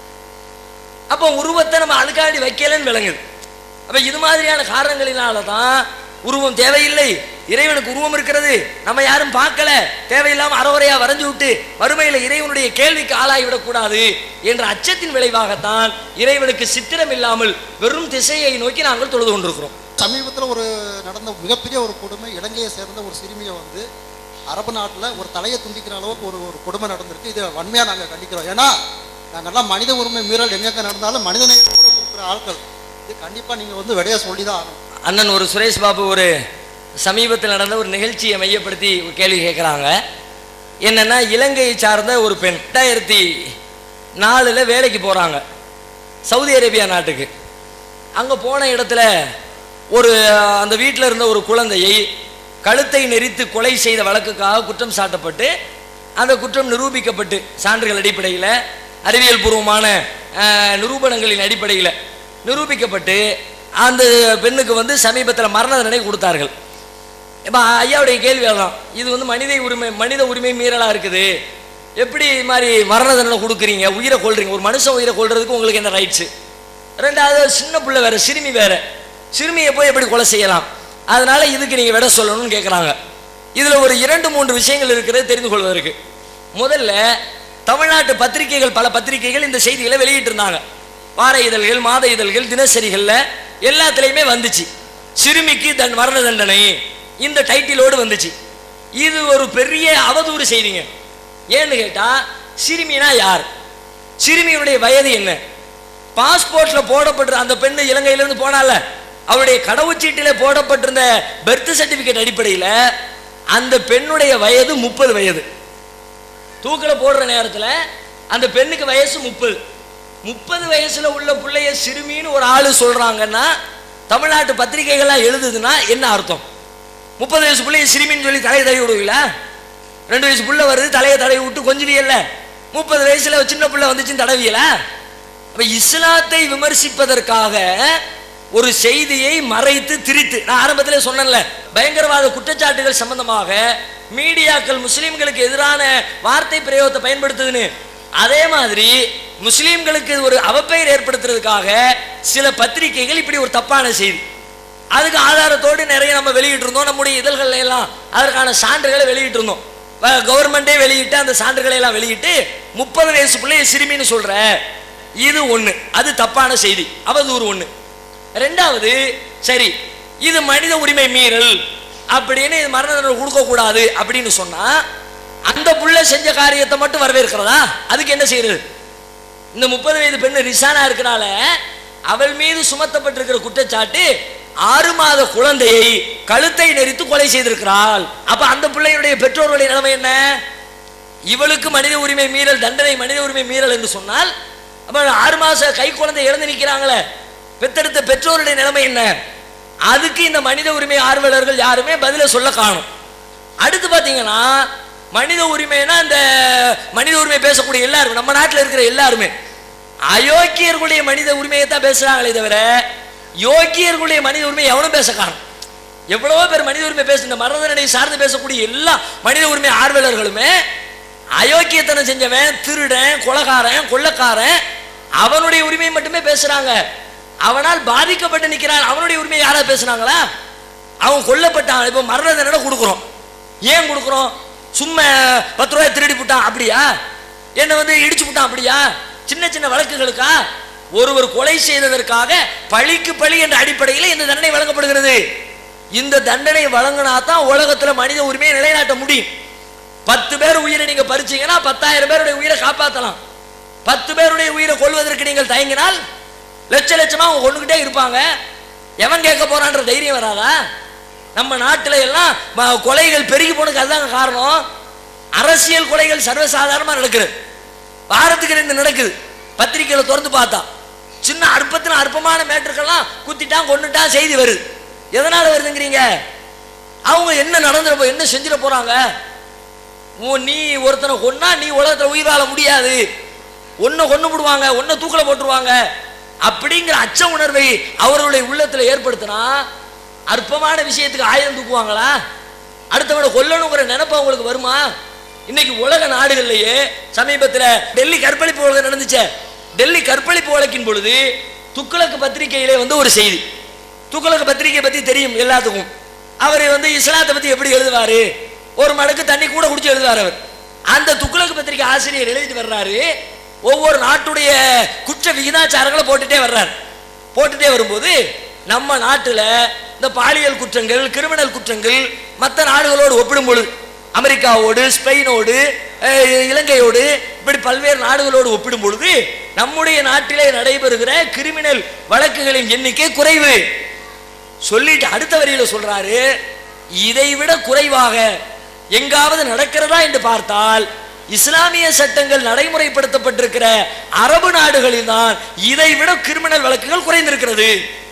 அப்போ உருவத்தை நம்ம அதுக்காண்டி வைக்கலன்னு விளங்குது. அப்ப இது மாதிரியான காரணங்களினால தான் உருவம் தேவையில்லை, இறைவனுக்கு உருவம் இருக்கிறது, நம்ம யாரும் பார்க்கல, தேவையில்லாம அறவுரையா வரைஞ்சு விட்டு மறுமையில இறைவனுடைய கேள்விக்கு ஆளாகிவிடக் கூடாது என்ற அச்சத்தின் விளைவாகத்தான் இறைவனுக்கு சித்திரம் இல்லாமல் வெறும் திசையை நோக்கி நாங்கள் தொழுது கொண்டிருக்கிறோம். சமீபத்தில் ஒரு நடந்த மிகப்பெரிய ஒரு கொடுமை, இலங்கையை சேர்ந்த ஒரு சிறுமியை வந்து அரபு நாட்டில் ஒரு தலையை துண்டிக்கிற அளவுக்கு ஒரு ஒரு கொடுமை நடந்திருக்கு. இதை வன்மையாக நாங்கள் கண்டிக்கிறோம். ஏன்னா நாங்கள்லாம் மனித உரிமை மீறல் எங்கெங்க நடந்தாலும் மனிதநேயம் கூட கொடுக்குற ஆட்கள். இது கண்டிப்பாக நீங்கள் வந்து விடையை சொல்லி தான் ஆகணும். அண்ணன் ஒரு சுரேஷ் பாபு ஒரு சமீபத்தில் நடந்த ஒரு நிகழ்ச்சியை மையப்படுத்தி ஒரு கேள்வி கேட்குறாங்க. என்னன்னா, இலங்கையை சார்ந்த ஒரு பெண் ரெண்டாயிரத்தி நாலுல வேலைக்கு போகிறாங்க சவுதி அரேபியா நாட்டுக்கு. அங்கே போன இடத்துல ஒரு அந்த வீட்டில் இருந்த ஒரு குழந்தையை கழுத்தை நெரித்து கொலை செய்த வழக்குக்காக குற்றம் சாட்டப்பட்டு அந்த குற்றம் நிரூபிக்கப்பட்டு சான்றுகள் அடிப்படையில் அறிவியல் பூர்வமான நிரூபணங்களின் அடிப்படையில் நிரூபிக்கப்பட்டு அந்த பெண்ணுக்கு வந்து சமீபத்தில் மரண தண்டனை கொடுத்தார்கள். இப்போ ஐயாவுடைய கேள்வி தான், இது வந்து மனித உரிமை மனித உரிமை மீறலாக இருக்குது, எப்படி இது மாதிரி மரண தண்டனை கொடுக்குறீங்க, உயிரை கொள்றீங்க, ஒரு மனுஷன் உயிரை கொள்றதுக்கு உங்களுக்கு என்ன ரைட்ஸு? ரெண்டாவது சின்ன பிள்ளை வேற, சிறுமி வேற, சிறுமியை போய் எப்படி கொலை செய்யலாம்? அதனால இதுக்கு நீங்கள் விட சொல்லணும்னு கேட்குறாங்க. இதில் ஒரு இரண்டு மூன்று விஷயங்கள் இருக்கிறது தெரிந்து கொள்வதற்கு. முதல்ல தமிழ்நாட்டு பத்திரிகைகள், பல பத்திரிகைகள் இந்த செய்திகளை வெளியிட்டு இருந்தாங்க. வார இதழ்கள், மாத இதழ்கள், தினசரிகளில் எல்லாத்துலேயுமே வந்துச்சு, சிறுமிக்கு தன் மரண தண்டனை இந்த டைட்டிலோடு வந்துச்சு. இது ஒரு பெரிய அவதூறு செய்திங்க. ஏன்னு கேட்டால், சிறுமினா யார், சிறுமியுடைய வயது என்ன, பாஸ்போர்ட்டில் போடப்பட்டிருந்த அந்த பெண்ணு இலங்கையிலேருந்து போனால அவருடைய கடவுச்சீட்டில் போடப்பட்டிருந்த பெர்த் சர்டிஃபிகேட் அடிப்படையில் அந்த பெண்ணுடைய வயது முப்பது வயது. தூக்கில் போடுற நேரத்தில் அந்த பெண்ணுக்கு வயசு முப்பது. முப்பது வயசுல உள்ள பிள்ளைய சிறுமின்னு ஒரு ஆளு சொல்றாங்கன்னா, தமிழ்நாட்டு பத்திரிகைகள்லாம் எழுதுதுன்னா என்ன அர்த்தம்? முப்பது வயசு பிள்ளைய சிறுமின்னு சொல்லி தலையை தடவி விடுவீங்களா? ரெண்டு வயசு பிள்ளை வருது, தலையை தடவி விட்டு கொஞ்சவியல்ல, முப்பது வயசுல சின்ன பிள்ளை வந்துச்சுன்னு தடவியல. அப்ப இஸ்லாத்தை விமர்சிப்பதற்காக ஒரு செய்தியை மறைத்து திரித்து, நான் ஆரம்பத்திலே சொன்னேன்ல, பயங்கரவாத குற்றச்சாட்டுகள் சம்பந்தமாக மீடியாக்கள் முஸ்லீம்களுக்கு எதிரான வார்த்தை பிரயோகத்தை பயன்படுத்துதுன்னு, அதே மாதிரி முஸ்லீம்களுக்கு ஒரு அவப்பெயர் ஏற்படுத்துறதுக்காக சில பத்திரிகைகள் இப்படி ஒரு தப்பான செய்தி, அதுக்கு ஆதாரத்தோடு நிறைய நம்ம வெளியிட்டு இருந்தோம். நம்முடைய இதழ்கள் எல்லாம் அதற்கான சான்றுகளை வெளியிட்டு இருந்தோம். கவர்மெண்டே வெளியிட்டு அந்த சான்றுகளை எல்லாம் வெளியிட்டு முப்பது வயசு பிள்ளைய சிறுமின்னு சொல்ற, இது ஒண்ணு, அது தப்பான செய்தி, அவதூறு ஒண்ணு. ரெண்டாவது, சரி இது மனித உரிமை மீறல் அப்படின்னு இது மரண தண்டனை கொடுக்க கூடாது அப்படின்னு சொன்னா, அந்த புள்ள செஞ்ச காரியத்தை மட்டும் வரவேற்கிறதா? அதுக்கு என்ன செய்யறது? இந்த முப்பது வயது பெண்ணு ரிசானா இருக்கிறனால அவள் மீது சுமத்தப்பட்டிருக்கிற குற்றச்சாட்டு ஆறு மாத குழந்தையை கழுத்தை நெரித்து கொலை செய்திருக்கிறாள். அப்ப அந்த பிள்ளையுடைய பெற்றோர்களுடைய நிலைமை என்ன? இவளுக்கு மனித உரிமை மீறல் தண்டனை மனித உரிமை மீறல் என்று சொன்னால், அப்ப ஆறு மாச கை குழந்தை இழந்து நிற்கிறாங்களே, பெத்தெடுத்த பெற்றோருடைய நிலைமை என்ன? அதுக்கு இந்த மனித உரிமை ஆர்வலர்கள் யாருமே பதில சொல்ல காணும். அடுத்து பாத்தீங்கன்னா, மனித உரிமைனா இந்த மனித உரிமை பேசக்கூடிய எல்லாரும், நம்ம நாட்டில் இருக்கிற எல்லாருமே அயோக்கியர்களுடைய மனித உரிமையை தான் பேசுறாங்களே தவிர யோக்கியர்களுடைய மனித உரிமை எவனும் பேச காணும். எவ்வளவோ பேர் மனித உரிமை பேச, இந்த மரண தண்டனை சார்ந்து பேசக்கூடிய எல்லா மனித உரிமை ஆர்வலர்களுமே அயோக்கியத்தனம் செஞ்சவன், திருடன், கொலைகாரன், கொள்ளக்காரன், அவனுடைய உரிமையை மட்டுமே பேசுறாங்க. அவனால் பாதிக்கப்பட்டு நிற்கிறான், அவனுடைய உரிமையை யாராவது பேசுனாங்களா? அவன் கொல்லப்பட்டான், இப்போ மரண தண்டனை கொடுக்குறோம். ஏன் கொடுக்குறோம்? சும்மா பத்து ரூபாய் திருடி போட்டான் அப்படியா? என்ன வந்து இடிச்சு போட்டான் அப்படியா? சின்ன சின்ன வழக்குகளுக்கா? ஒருவர் கொலை செய்ததற்காக பழிக்கு பழி என்ற அடிப்படையில் இந்த தண்டனை வழங்கப்படுகிறது. இந்த தண்டனை வழங்கினா தான் உலகத்துல மனித உரிமையை நிலைநாட்ட முடியும். பத்து பேர் உயிரை நீங்க பறிச்சீங்கன்னா பத்தாயிரம் பேருடைய உயிரை காப்பாற்றலாம். பத்து பேருடைய உயிரை கொள்வதற்கு நீங்கள் தயங்கினால் லட்ச லட்சமா அவங்க கொண்டுகிட்டே இருப்பாங்க. எவன் கேட்க போறான்ற தைரியம் வராதா? நம்ம நாட்டில எல்லாம் கொலைகள் பெருகி போனதுக்கு அதுதாங்க காரணம். அரசியல் கொலைகள் சர்வசாதாரணமா நடக்குது, வாரத்துக்கு ரெண்டு நடக்குது. பத்திரிகையில திறந்து பார்த்தா சின்ன அற்பத்தின அற்பமான மேட்டருக்கெல்லாம் குத்திட்டான் கொண்டுட்டான் செய்தி வருது. எதனால வருதுங்கிறீங்க? அவங்க என்ன நடந்துட என்ன செஞ்சிட போறாங்க? நீ ஒருத்தனை கொன்னா நீ உலகத்துல உயிர் வாழ முடியாது, ஒன்ன கொண்டு விடுவாங்க, ஒன்ன தூக்கல போட்டுருவாங்க அப்படிங்கிற அச்ச உணர்வை அவர்களுடைய உள்ளத்துல ஏற்படுத்தினா அற்பமான விஷயத்துக்கு ஆயுதம் தூக்குவாங்களா? அடுத்தவனை கொல்லணுங்கிற நினைப்பு அவங்களுக்கு வருமா? இன்னைக்கு உலக நாடுகள்லயே சமீபத்தில் டெல்லி கற்பழிப்பு வழக்கு நடந்துச்சு. டெல்லி கற்பழிப்பு வழக்கின் பொழுது துக்ளக் பத்திரிகையிலே வந்து ஒரு செய்தி, துக்ளக் பத்திரிகை பத்தி தெரியும் எல்லாத்துக்கும். அவர் வந்து இஸ்லாத்தை பத்தி எப்படி எழுதுவாரு, ஒரு மடக்கு தண்ணி கூட குடிச்சு எழுதுவார் அவர். அந்த துக்ளக் பத்திரிகை ஆசிரியர் எழுதிட்டு வர்றாரு, ஒவ்வொரு நாட்டுடைய குற்ற விகிதாச்சாரங்களை போட்டுட்டே வர்றாரு. போட்டுட்டே வரும்போது நம்ம நாட்டில் இந்த பாலியல் குற்றங்கள், கிரிமினல் குற்றங்கள் மற்ற நாடுகளோடு ஒப்பிடும் பொழுது, அமெரிக்காவோடு, ஸ்பெயினோடு, இலங்கையோடு, இப்படி பல்வேறு நாடுகளோடு ஒப்பிடும் பொழுது நம்முடைய நாட்டிலே நடைபெறுகிற கிரிமினல் வழக்குகளின் எண்ணிக்கை குறைவு. சொல்லிட்டு அடுத்த வரியில சொல்றாரு, இதை விட குறைவாக எங்காவது நடக்கிறதா என்று பார்த்தால் இஸ்லாமிய சட்டங்கள் நடைமுறைப்படுத்தப்பட்டிருக்கிற அரபு நாடுகளில் தான் இதை விட கிரிமினல் வழக்குகள் குறைந்திருக்கிறது.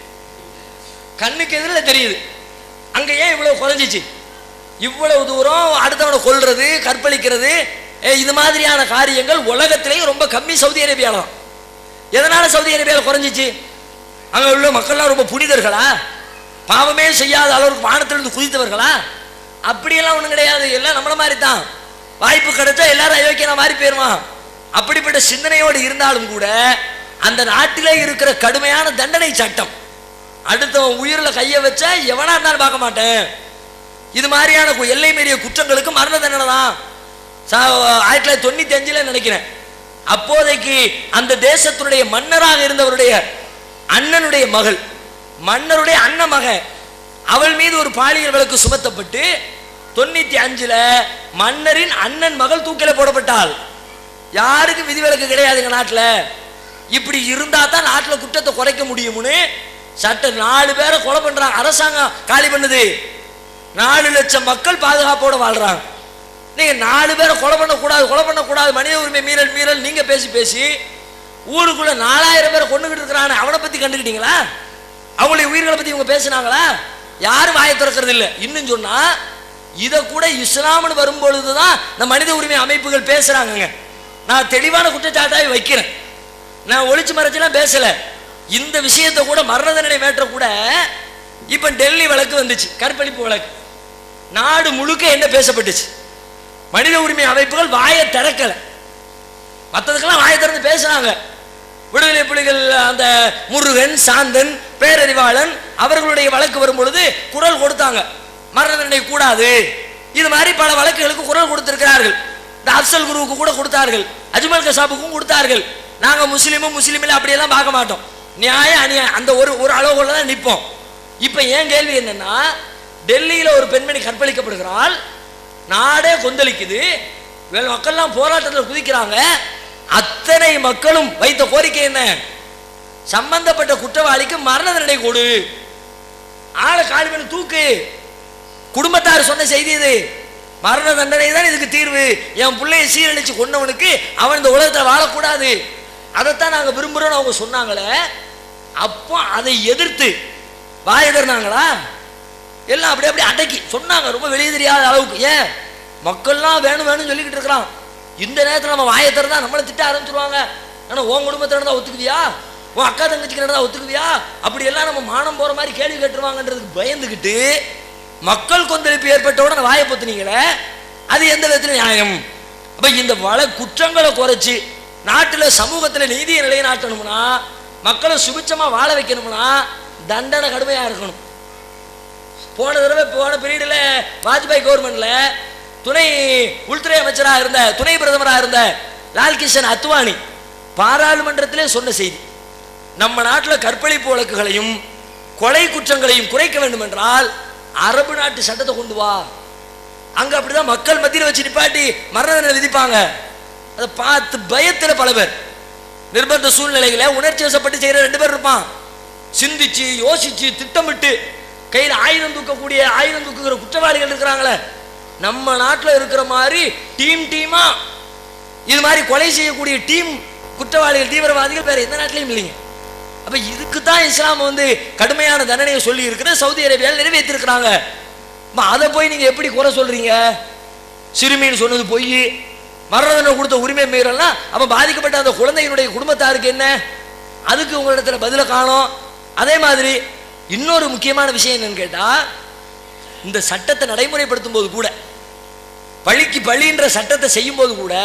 கண்ணுக்கு எதிரில் தெரியுது. அங்க ஏன் இவ்வளவு குறைஞ்சிச்சு? இவ்வளவு தூரம் அடுத்தவனை கொல்றது, கற்பழிக்கிறது, இது மாதிரியான காரியங்கள் உலகத்திலேயே ரொம்ப கம்மி சவுதி அரேபியால. எதனால சவுதி அரேபியாவில் குறைஞ்சிச்சு? அங்க உள்ள மக்கள்லாம் ரொம்ப புனிதர்களா? பாவமே செய்யாத அளவுக்கு வானத்திலிருந்து குதித்தவர்களா? அப்படியெல்லாம் ஒண்ணும் கிடையாது. எல்லாம் நம்மள மாதிரி தான். வாய்ப்பு கிடைச்சா எல்லாரும் அயோக்கியனா மாறி போயிருவான். அப்படிப்பட்ட சிந்தனையோடு இருந்தாலும் கூட அந்த நாட்டிலே இருக்கிற கடுமையான தண்டனை சட்டம், அடுத்தவன் உயிரில கைய வச்சா எவனா இருந்தாலும் பார்க்க மாட்டேன். இது மாதிரியான எல்லை மீறிய குற்றங்களுக்கு மரண தண்டனை தான். ஆயிரத்தி தொள்ளாயிரத்தி தொண்ணூத்தி அஞ்சுல நினைக்கிறேன், அப்போதைக்கு அந்த தேசத்தினுடைய மன்னராக இருந்தவருடைய அண்ணனுடைய மகள், மன்னருடைய அண்ணன் மகன், அவள் மீது ஒரு பாலியல் வழக்கு சுமத்தப்பட்டு தொண்ணூத்தி அஞ்சுல மன்னரின் அண்ணன் மகள் தூக்கில போடப்பட்டாள். யாருக்கு விதிவிலக்கு கிடையாதுங்க நாட்டுல. இப்படி இருந்தா தான் நாட்டுல குற்றத்தை குறைக்க முடியும்னு சட்ட நாலு பேரை கொலை பண்றாங்க, அரசாங்கம் காலி பண்ணுது. நாலு லட்சம் மக்கள் பாதுகாப்போட வாழ்றாங்க. நீங்க நாலு பேரை கொலை பண்ணக்கூடாது, கொலை பண்ணக்கூடாது, மனித உரிமை மீறல் மீறல் நீங்க பேசி பேசி ஊருக்குள்ள நாலாயிரம் பேரை கொண்டுகிட்டு இருக்கிறான அவனை பத்தி கண்டுக்கிட்டீங்களா? அவங்களுடைய உயிர்களை பத்தி இவங்க பேசினாங்களா? யாரும் வாயை திறக்கிறது இல்லை. இன்னும் சொன்னா இதை கூட இஸ்லாம்னு வரும்பொழுதுதான் இந்த மனித உரிமை அமைப்புகள் பேசுறாங்க. நான் தெளிவான குற்றச்சாட்டாக வைக்கிறேன், நான் ஒளிச்சு மறைச்செல்லாம் பேசல. இந்த விஷயத்தை கூட மரண தண்டனை மேற்ற கூட இப்ப டெல்லி வழக்கு வந்துச்சு, கற்பழிப்பு வழக்கு. நாடு முழுக்க என்ன பேசப்பட்டுச்சு? மனித உரிமை அமைப்புகள் வாயை திறக்கல, மற்றதுக்கெல்லாம் வாயை திறந்து பேசுறாங்க. விடுதலை புலிகள் அந்த முருகன், சாந்தன், பேரறிவாளன் அவர்களுடைய வழக்கு வரும் பொழுது குரல் கொடுத்தாங்க, மரண தண்டனை கூடாது. இது மாதிரி பல வழக்குகளுக்கு குரல் கொடுத்திருக்கிறார்கள். இந்த அப்சல் குருவுக்கு கூட கொடுத்தார்கள், அஜ்மல் கசாபுக்கும் கொடுத்தார்கள். நாங்க முஸ்லீமும் முஸ்லீமில் அப்படியெல்லாம் பார்க்க மாட்டோம், நியாயம் அநியாயம் அந்த ஒரு ஒரு அளவுல தான் நிற்போம். இப்ப ஏன் கேள்வி என்னன்னா, டெல்லியில ஒரு பெண்மணி கற்பழிக்கப்படுகிறாள், நாடே கொந்தளிக்குது, மக்கள்லாம் போராட்டத்தில் குதிக்கிறாங்க. அத்தனை மக்களும் வைத்த கோரிக்கை என்ன? சம்பந்தப்பட்ட குற்றவாளிக்கு மரண தண்டனை கொடு, ஆளை காலி பண்ணி தூக்கு. குடும்பத்தார் சொன்ன செய்தி இது, மரண தண்டனை தான் இதுக்கு தீர்வு. என் பிள்ளையை சீரழிச்சு கொண்டவனுக்கு அவன் இந்த உலகத்தில் வாழக்கூடாது, அதைத்தான் நாங்கள் விரும்புகிறோன்னு அவங்க சொன்னாங்களே. அப்போ அதை எதிர்த்து வாயதர்னாங்களா? எல்லாம் அப்படி அப்படி அடக்கி சொன்னாங்க, ரொம்ப வெளியே தெரியாத அளவுக்கு. ஏன் மக்கள்லாம் வேணும் வேணும்னு சொல்லிக்கிட்டு இருக்கிறான். இந்த நேரத்தில் நம்ம வாயை திறந்தா நம்மளை திட்ட ஆரம்பிச்சிருவாங்க. ஆனால் உன் குடும்பத்தில் இருந்தால் ஒத்துக்குவியா, உன் அக்கா தங்கச்சிக்கு இருந்தால் ஒத்துக்குவியா, அப்படியெல்லாம் நம்ம மானம் போகிற மாதிரி கேள்வி கேட்டுருவாங்கன்றதுக்கு பயந்துக்கிட்டு மக்கள் கொந்தளிப்பு ஏற்பட்ட உடனே வாயை பொத்துனீங்களே, அது எந்த விதத்தில் நியாயம்? அப்போ இந்த வள குற்றங்களை குறைச்சி நாட்டில் சமூகத்தில் நீதியை நிலைநாட்டணும்னா, மக்களை சுபிச்சமாக வாழ வைக்கணும்னா தண்டனை கடுமையாக இருக்கணும். போன தடவை போன பீரியடில் வாஜ்பாய் கவர்மெண்ட்ல துணை உள்துறை அமைச்சராக இருந்த துணை பிரதமராக இருந்த லால்கிஷன் அத்வானி பாராளுமன்றத்திலே சொன்ன செய்தி, நம்ம நாட்டில் கற்பழிப்பு வழக்குகளையும் கொலை குற்றங்களையும் குறைக்க வேண்டும் என்றால் அரபு நாட்டு சட்டத்தை கொண்டு வா. அங்க அப்படிதான் மக்கள் மத்தியில் வச்சு நிப்பாட்டி மரண தண்டனை விதிப்பாங்க. அதை பார்த்து பயத்தில் பல பேர் நிர்பந்த சூழ்நிலைகளை உணர்ச்சி வசப்பட்டு செய்யற ரெண்டு பேர் இருப்பான். சிந்திச்சு யோசிச்சு திட்டமிட்டு கையில் ஆயுதம் தூக்கக்கூடிய ஆயுதம் தூக்குகிற குற்றவாளிகள் இருக்கிறாங்களே, நம்ம நாட்டில் இருக்கிற மாதிரி டீம் டீமா இது மாதிரி கொலை செய்யக்கூடிய டீம் குற்றவாளிகள் தீவிரவாதிகள் வேற எந்த நாட்டிலையும் இல்லைங்க. அப்ப இதுக்கு தான் இஸ்லாம் வந்து கடுமையான தண்டனையை சொல்லி இருக்கிறது, சவுதி அரேபியாவில் நிறைவேற்றிருக்கிறாங்க. அதை போய் நீங்க எப்படி குறை சொல்றீங்க? சிறுமின்னு சொன்னது பொய், மரண தண்டனை கொடுத்த உரிமை மீறல்னா அப்ப பாதிக்கப்பட்ட அந்த குழந்தையினுடைய குடும்பத்தாருக்கு என்ன? அதுக்கு உங்களிடத்துல பதில காணோம். அதே மாதிரி இன்னொரு முக்கியமான விஷயம் என்னன்னு கேட்டா, இந்த சட்டத்தை நடைமுறைப்படுத்தும் போது கூட, பழிக்கு பழின்ற சட்டத்தை செய்யும் போது கூட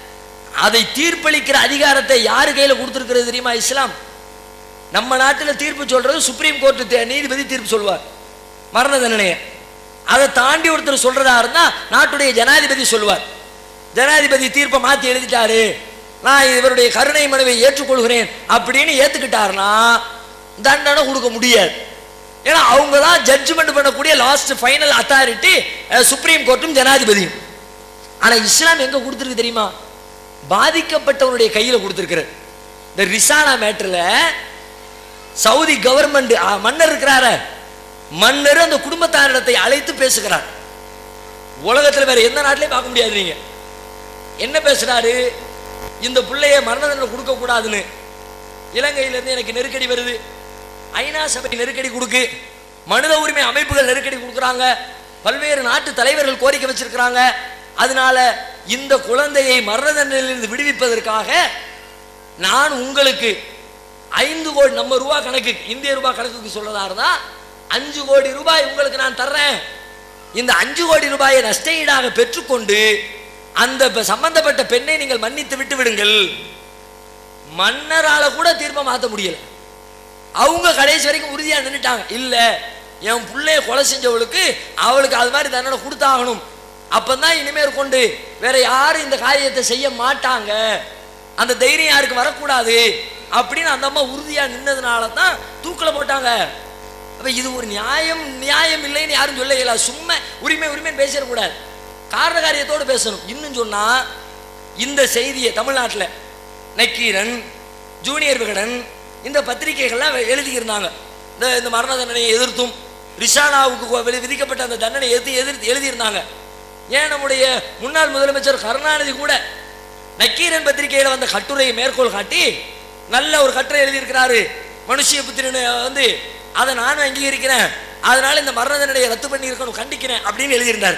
அதை தீர்ப்பளிக்கிற அதிகாரத்தை யாரு கையில கொடுத்திருக்கிறது தெரியுமா? இஸ்லாம். நம்ம நாட்டில் தீர்ப்பு சொல்றது சுப்ரீம் கோர்ட் நீதிபதி தீர்ப்பு சொல்வார் மரண தண்டனையை. அதை தாண்டி ஒருத்தர் சொல்றதா இருந்தா நாட்டுடைய ஜனாதிபதி சொல்வார். ஜனாதிபதி தீர்ப்பை மாத்தி எழுதிட்டாரு, நான் இவருடைய கருணை மனுவை ஏற்றுக்கொள்கிறேன் அப்படின்னு ஏத்துக்கிட்டாருன்னா தண்டனை கொடுக்க முடியாது. ஏன்னா அவங்க தான் ஜட்ஜ்மெண்ட் பண்ணக்கூடிய லாஸ்ட் ஃபைனல் அத்தாரிட்டி சுப்ரீம் கோர்ட்டும் ஜனாதிபதியும். ஆனா இஸ்லாம் எங்க கொடுத்துருக்கு தெரியுமா? பாதிக்கப்பட்டவருடைய கையில கொடுத்திருக்கிறது. இந்த ரிசானா மேட்டர்ல சவுதி கவர்மெண்ட் மன்னர் இருக்கிறாரு, மன்னர் அந்த குடும்பத்தாரிடத்தை அழைத்து பேசுகிறார். உலகத்துல வேற எந்த நாட்டிலையும் பார்க்க முடியாது. நீங்க என்ன பேசுறாரு? இந்த பிள்ளைய மரண தண்டனை கொடுக்க கூடாதுன்னு இலங்கையிலிருந்து எனக்கு நெருக்கடி வருது, ஐநா சபை நெருக்கடி கொடுக்கு, மனித உரிமை அமைப்புகள் நெருக்கடி கொடுக்குறாங்க, பல்வேறு நாட்டு தலைவர்கள் கோரிக்கை வச்சிருக்கிறாங்க. அதனால இந்த குழந்தையை மரண தண்டனையிலிருந்து விடுவிப்பதற்காக நான் உங்களுக்கு ஐந்து கோடி நம்ம ரூபா கணக்கு இந்திய ரூபாய் கணக்குக்கு சொல்றதா இருந்தா அஞ்சு கோடி ரூபாய் உங்களுக்கு நான் தர்றேன். இந்த அஞ்சு கோடி ரூபாயை நஷ்ட ஈடாக பெற்றுக்கொண்டு அந்த சம்பந்தப்பட்ட பெண்ணை நீங்கள் மன்னித்து விட்டு விடுங்கள். மன்னரால கூட தீர்ப்பை மாற்ற முடியல. அவங்க கடைசி வரைக்கும் உறுதியா நின்றுட்டாங்க, இல்ல என் பிள்ளைய கொலை செஞ்சவளுக்கு அவளுக்கு அது மாதிரி தண்டனை கொடுத்தாகணும். அப்பதான் இனிமேல் கொண்டு வேற யாரும் இந்த காரியத்தை செய்ய மாட்டாங்க, அந்த தைரியம் யாருக்கு வரக்கூடாது அப்படின்னு அந்த அம்மா உறுதியா நின்னதுனால தான் தூக்கில போட்டாங்க. அப்ப இது ஒரு நியாயம் நியாயம் இல்லைன்னு யாரும் சொல்ல இயலாது. சும்மா உரிமை உரிமை பேசிடக்கூடாது, காரண காரியத்தோடு பேசணும். இன்னும் சொன்னா இந்த செய்தியை தமிழ்நாட்டில் நக்கீரன், ஜூனியர் விகடன் இந்த பத்திரிகைகள்லாம் எழுதியிருந்தாங்க. இந்த இந்த மரண தண்டனையை எதிர்த்தும் ரிஷானாவுக்கு விதிக்கப்பட்ட அந்த தண்டனை எதிர்த்து எதிர்த்து எழுதியிருந்தாங்க. ஏன் நம்முடைய முன்னாள் முதலமைச்சர் கருணாநிதி கூட நக்கீரன் பத்திரிகையில் வந்த கட்டுரையை மேற்கோள் காட்டி நல்ல ஒரு கட்டுரை எழுதியிருக்கிறாரு. மனுஷிய புத்திரனை வந்து அதை நானும் அங்கீகரிக்கிறேன், அதனால இந்த மரண தண்டனையை ரத்து பண்ணி இருக்கணும், கண்டிக்கிறேன் அப்படின்னு எழுதியிருந்தார்.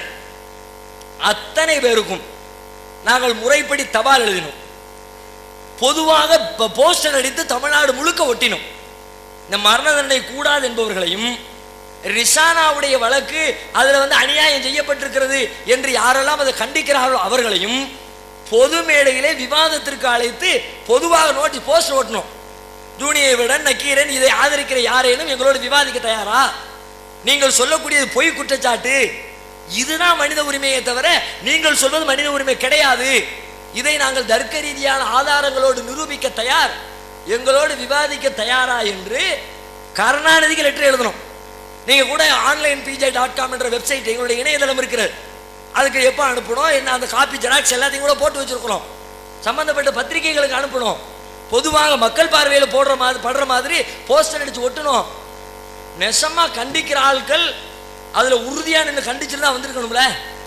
அத்தனை பேருக்கும் நாங்கள் முறைப்படி தபால் எழுதினோம், பொதுவாக போஸ்டர் அடித்து தமிழ்நாடு முழுக்க ஒட்டினோம். இந்த மரண தண்டனை கூடாது என்பவர்களையும், ரிசானாவுடைய வழக்கு அதுல வந்து அநியாயம் செய்யப்பட்டிருக்கிறது என்று யாரெல்லாம் அதை கண்டிக்கிறார்களோ அவர்களையும் பொது மேடையிலே விவாதத்திற்கு அழைத்து பொதுவாக நோட்டீஸ் போஸ்ட் ஓட்டணும். ஜூனியை விட நக்கீரன் இதை ஆதரிக்கிற யாரேனும் எங்களோடு விவாதிக்க தயாரா? நீங்கள் சொல்லக்கூடியது பொய் குற்றச்சாட்டு, இதுதான் மனித உரிமையை தவிர நீங்கள் சொல்வது மனித உரிமை கிடையாது. இதை நாங்கள் தர்க்க ரீதியான ஆதாரங்களோடு நிரூபிக்க தயார், எங்களோடு விவாதிக்க தயாரா என்று கருணாநிதிக்கு லெட்டர் எழுதணும். நீங்க கூட ஆன்லைன் பிஜே டாட் காம் என்ற வெப்சைட் எங்களுடைய இணையதளம் இருக்கிறது, அதுக்கு எப்போ அனுப்பணும் என்ன அந்த காப்பி ஜெராக்ஸ் எல்லாத்தையும் கூட போட்டு வச்சிருக்கிறோம். சம்பந்தப்பட்ட பத்திரிகைகளுக்கு அனுப்பணும். பொதுவாக மக்கள் பார்வையில் போடுற மாதிரி படுற மாதிரி போஸ்டர் அடிச்சு ஒட்டணும். நெசமா கண்டிக்கிற ஆட்கள் அதுல உறுதியா நின்று கண்டிச்சுதான் வந்திருக்கணும்ல.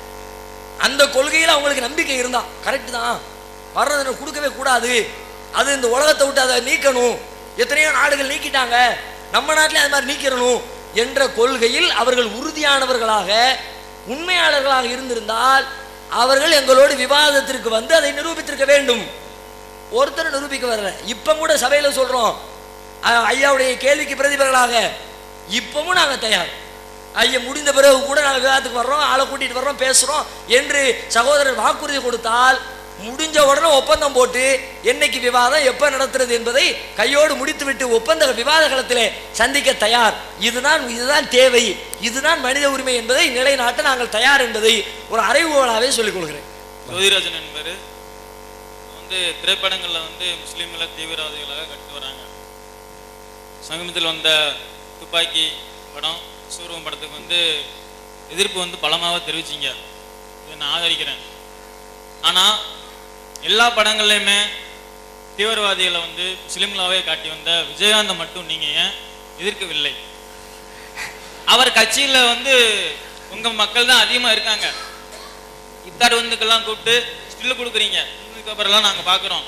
அந்த கொள்கையில் அவங்களுக்கு நம்பிக்கை இருந்தா கரெக்ட் தான், வர்றதை கொடுக்கவே கூடாது, அது இந்த உலகத்தை விட்டு அதை நீக்கணும், எத்தனையோ நாடுகள் நீக்கிட்டாங்க, நம்ம நாட்டிலே அது மாதிரி நீக்கிறணும் என்ற கொள்கையில் அவர்கள் உறுதியானவர்களாக உண்மையாளர்களாக இருந்திருந்தால் அவர்கள் எங்களோடு விவாதத்திற்கு வந்து அதை நிரூபித்திருக்க வேண்டும். ஒருத்தர் நிரூபிக்க வரல. இப்ப கூட சபையில சொல்றோம், ஐயாவுடைய கேள்விக்கு பிரதிபலனாக இப்பவும் நாங்க தயார். ஐயா முடிந்த பிறகு கூட நாங்கள் விவாதத்துக்கு வர்றோம், ஆளை கூட்டிட்டு வர்றோம், பேசுறோம் என்று சகோதரர் வாக்குறுதி கொடுத்தால் முடிஞ்ச உடனே ஒப்பந்தம் போட்டு என்னைக்கு விவாதம் எப்ப நடத்துறது என்பதை கையோடு முடித்துவிட்டு ஒப்பந்த விவாத களத்திலே சந்திக்க தயார். இதுதான் இதுதான் தேவை, இதுதான் மனித உரிமை என்பதை நிலைநாட்ட நாங்கள் தயார் என்பதை ஒரு அறைகூவலாகவே சொல்லிக் கொள்கிறேன். ஜோதிராஜன் என்பவர் வந்து திரைப்படங்கள்ல வந்து முஸ்லீம்களை தீவிரவாதிகளாக கட்டு வராங்க. சமீபத்தில் வந்த துப்பாக்கி படம், சூர்வம் படத்துக்கு வந்து எதிர்ப்பு வந்து பலமாக தெரிவிச்சிங்க, இதை நான் ஆதரிக்கிறேன். ஆனால் எல்லா படங்கள்லையுமே தீவிரவாதிகளை வந்து முஸ்லீம்களாவே காட்டி வந்த விஜயகாந்தை மட்டும் நீங்கள் ஏன் எதிர்க்கவில்லை? அவர் கட்சியில் வந்து உங்கள் மக்கள் தான் அதிகமாக இருக்காங்க, இத்தார் வந்துக்கெல்லாம் கூப்பிட்டு ஸ்டில்லு கொடுக்குறீங்க, இதுக்கப்புறம்லாம் நாங்கள் பார்க்குறோம்.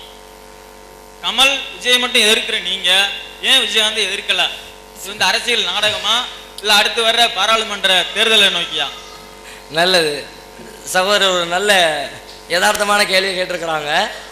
கமல் விஜய் மட்டும் எதிர்க்கிற நீங்கள் ஏன் விஜயகாந்தை எதிர்க்கல? இது வந்து அரசியல் நாடகமா இல்லை அடுத்து வர்ற பாராளுமன்ற தேர்தலை நோக்கியா? நல்லது சகோதரர், ஒரு நல்ல யதார்த்தமான கேள்வி கேட்டிருக்கிறாங்க.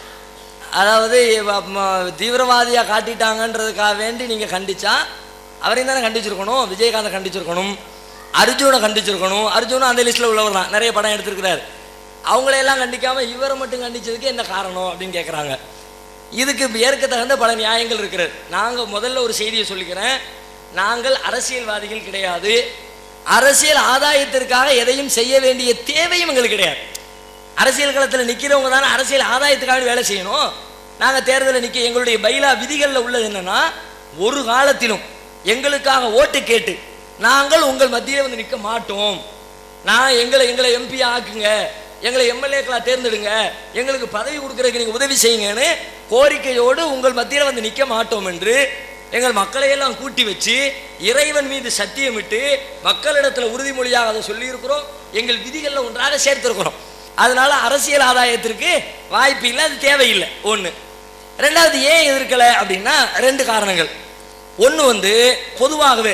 அதாவது தீவிரவாதியாக காட்டிட்டாங்கன்றதுக்காக வேண்டி நீங்கள் கண்டிச்சா அவரையும் தானே கண்டிச்சிருக்கணும், விஜயகாந்தை கண்டிச்சிருக்கணும், அர்ஜுனை கண்டிச்சிருக்கணும். அர்ஜுனும் அந்த லிஸ்ட்டில் உள்ளவர் தான், நிறைய படம் எடுத்திருக்கிறார். அவங்களையெல்லாம் கண்டிக்காமல் இவரை மட்டும் கண்டிச்சதுக்கு என்ன காரணம் அப்படின்னு கேட்குறாங்க. இதுக்கு ஏற்க தகுந்த பல நியாயங்கள் இருக்கிறது. நாங்கள் முதல்ல ஒரு செய்தியை சொல்லிக்கிறேன், நாங்கள் அரசியல்வாதிகள் கிடையாது, அரசியல் ஆதாயத்திற்காக எதையும் செய்ய வேண்டிய தேவையும் எங்களுக்கு கிடையாது. அரசியல் களத்தில் நிற்கிறவங்க தானே அரசியல் ஆதாயத்துக்காக வேலை செய்யணும். நாங்கள் தேர்தலில் நிற்க எங்களுடைய பைலா விதிகளில் உள்ளது என்னன்னா, ஒரு காலத்திலும் எங்களுக்காக ஓட்டு கேட்டு நாங்கள் உங்கள் மத்தியில் வந்து நிற்க மாட்டோம், நான் எங்களை எங்களை எம்பி ஆக்குங்க, எங்களை எம்எல்ஏக்களா தேர்ந்தெடுங்க, எங்களுக்கு பதவி கொடுக்கறதுக்கு நீங்கள் உதவி செய்யுங்கன்னு கோரிக்கையோடு உங்கள் மத்தியில் வந்து நிற்க மாட்டோம் என்று எங்கள் மக்களையெல்லாம் கூட்டி வச்சு இறைவன் மீது சத்தியமிட்டு மக்களிடத்தில் உறுதிமொழியாக அதை சொல்லியிருக்கிறோம், எங்கள் விதிகளில் ஒன்றாக சேர்த்திருக்கிறோம். அதனால அரசியல் ஆதாயத்திற்கு வாய்ப்பு இல்லை, அது தேவையில்லை. ஒன்று. ரெண்டாவது ஏன் எதிர்க்கலை அப்படின்னா ரெண்டு காரணங்கள். ஒன்று வந்து பொதுவாகவே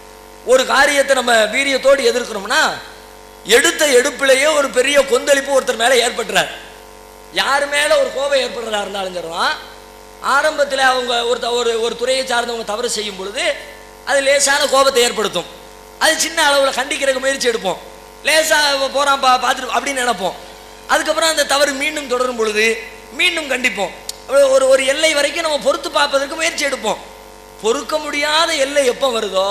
ஒரு காரியத்தை நம்ம வீரியத்தோடு எதிர்க்கிறோம்னா எடுத்த எடுப்பிலேயே ஒரு பெரிய கொந்தளிப்பு ஒருத்தர் மேலே ஏற்பட்டுறார். யார் மேலே ஒரு கோபம் ஏற்படுறதா இருந்தாலும் சரிதான், ஆரம்பத்தில் அவங்க ஒரு ஒரு ஒரு துறையை சார்ந்தவங்க தவறு செய்யும் பொழுது அது லேசான கோபத்தை ஏற்படுத்தும். அது சின்ன அளவில் கண்டிக்கிறதுக்கு முயற்சி எடுப்போம், லேசாக போகிறான் பா பார்த்துட்டு அப்படின்னு நினைப்போம். அதுக்கப்புறம் அந்த தவறு மீண்டும் தொடரும் பொழுது மீண்டும் கண்டிப்போம். ஒரு ஒரு எல்லை வரைக்கும் நம்ம பொறுத்து பார்ப்பதற்கு முயற்சி எடுப்போம். பொறுக்க முடியாத எல்லை எப்போ வருதோ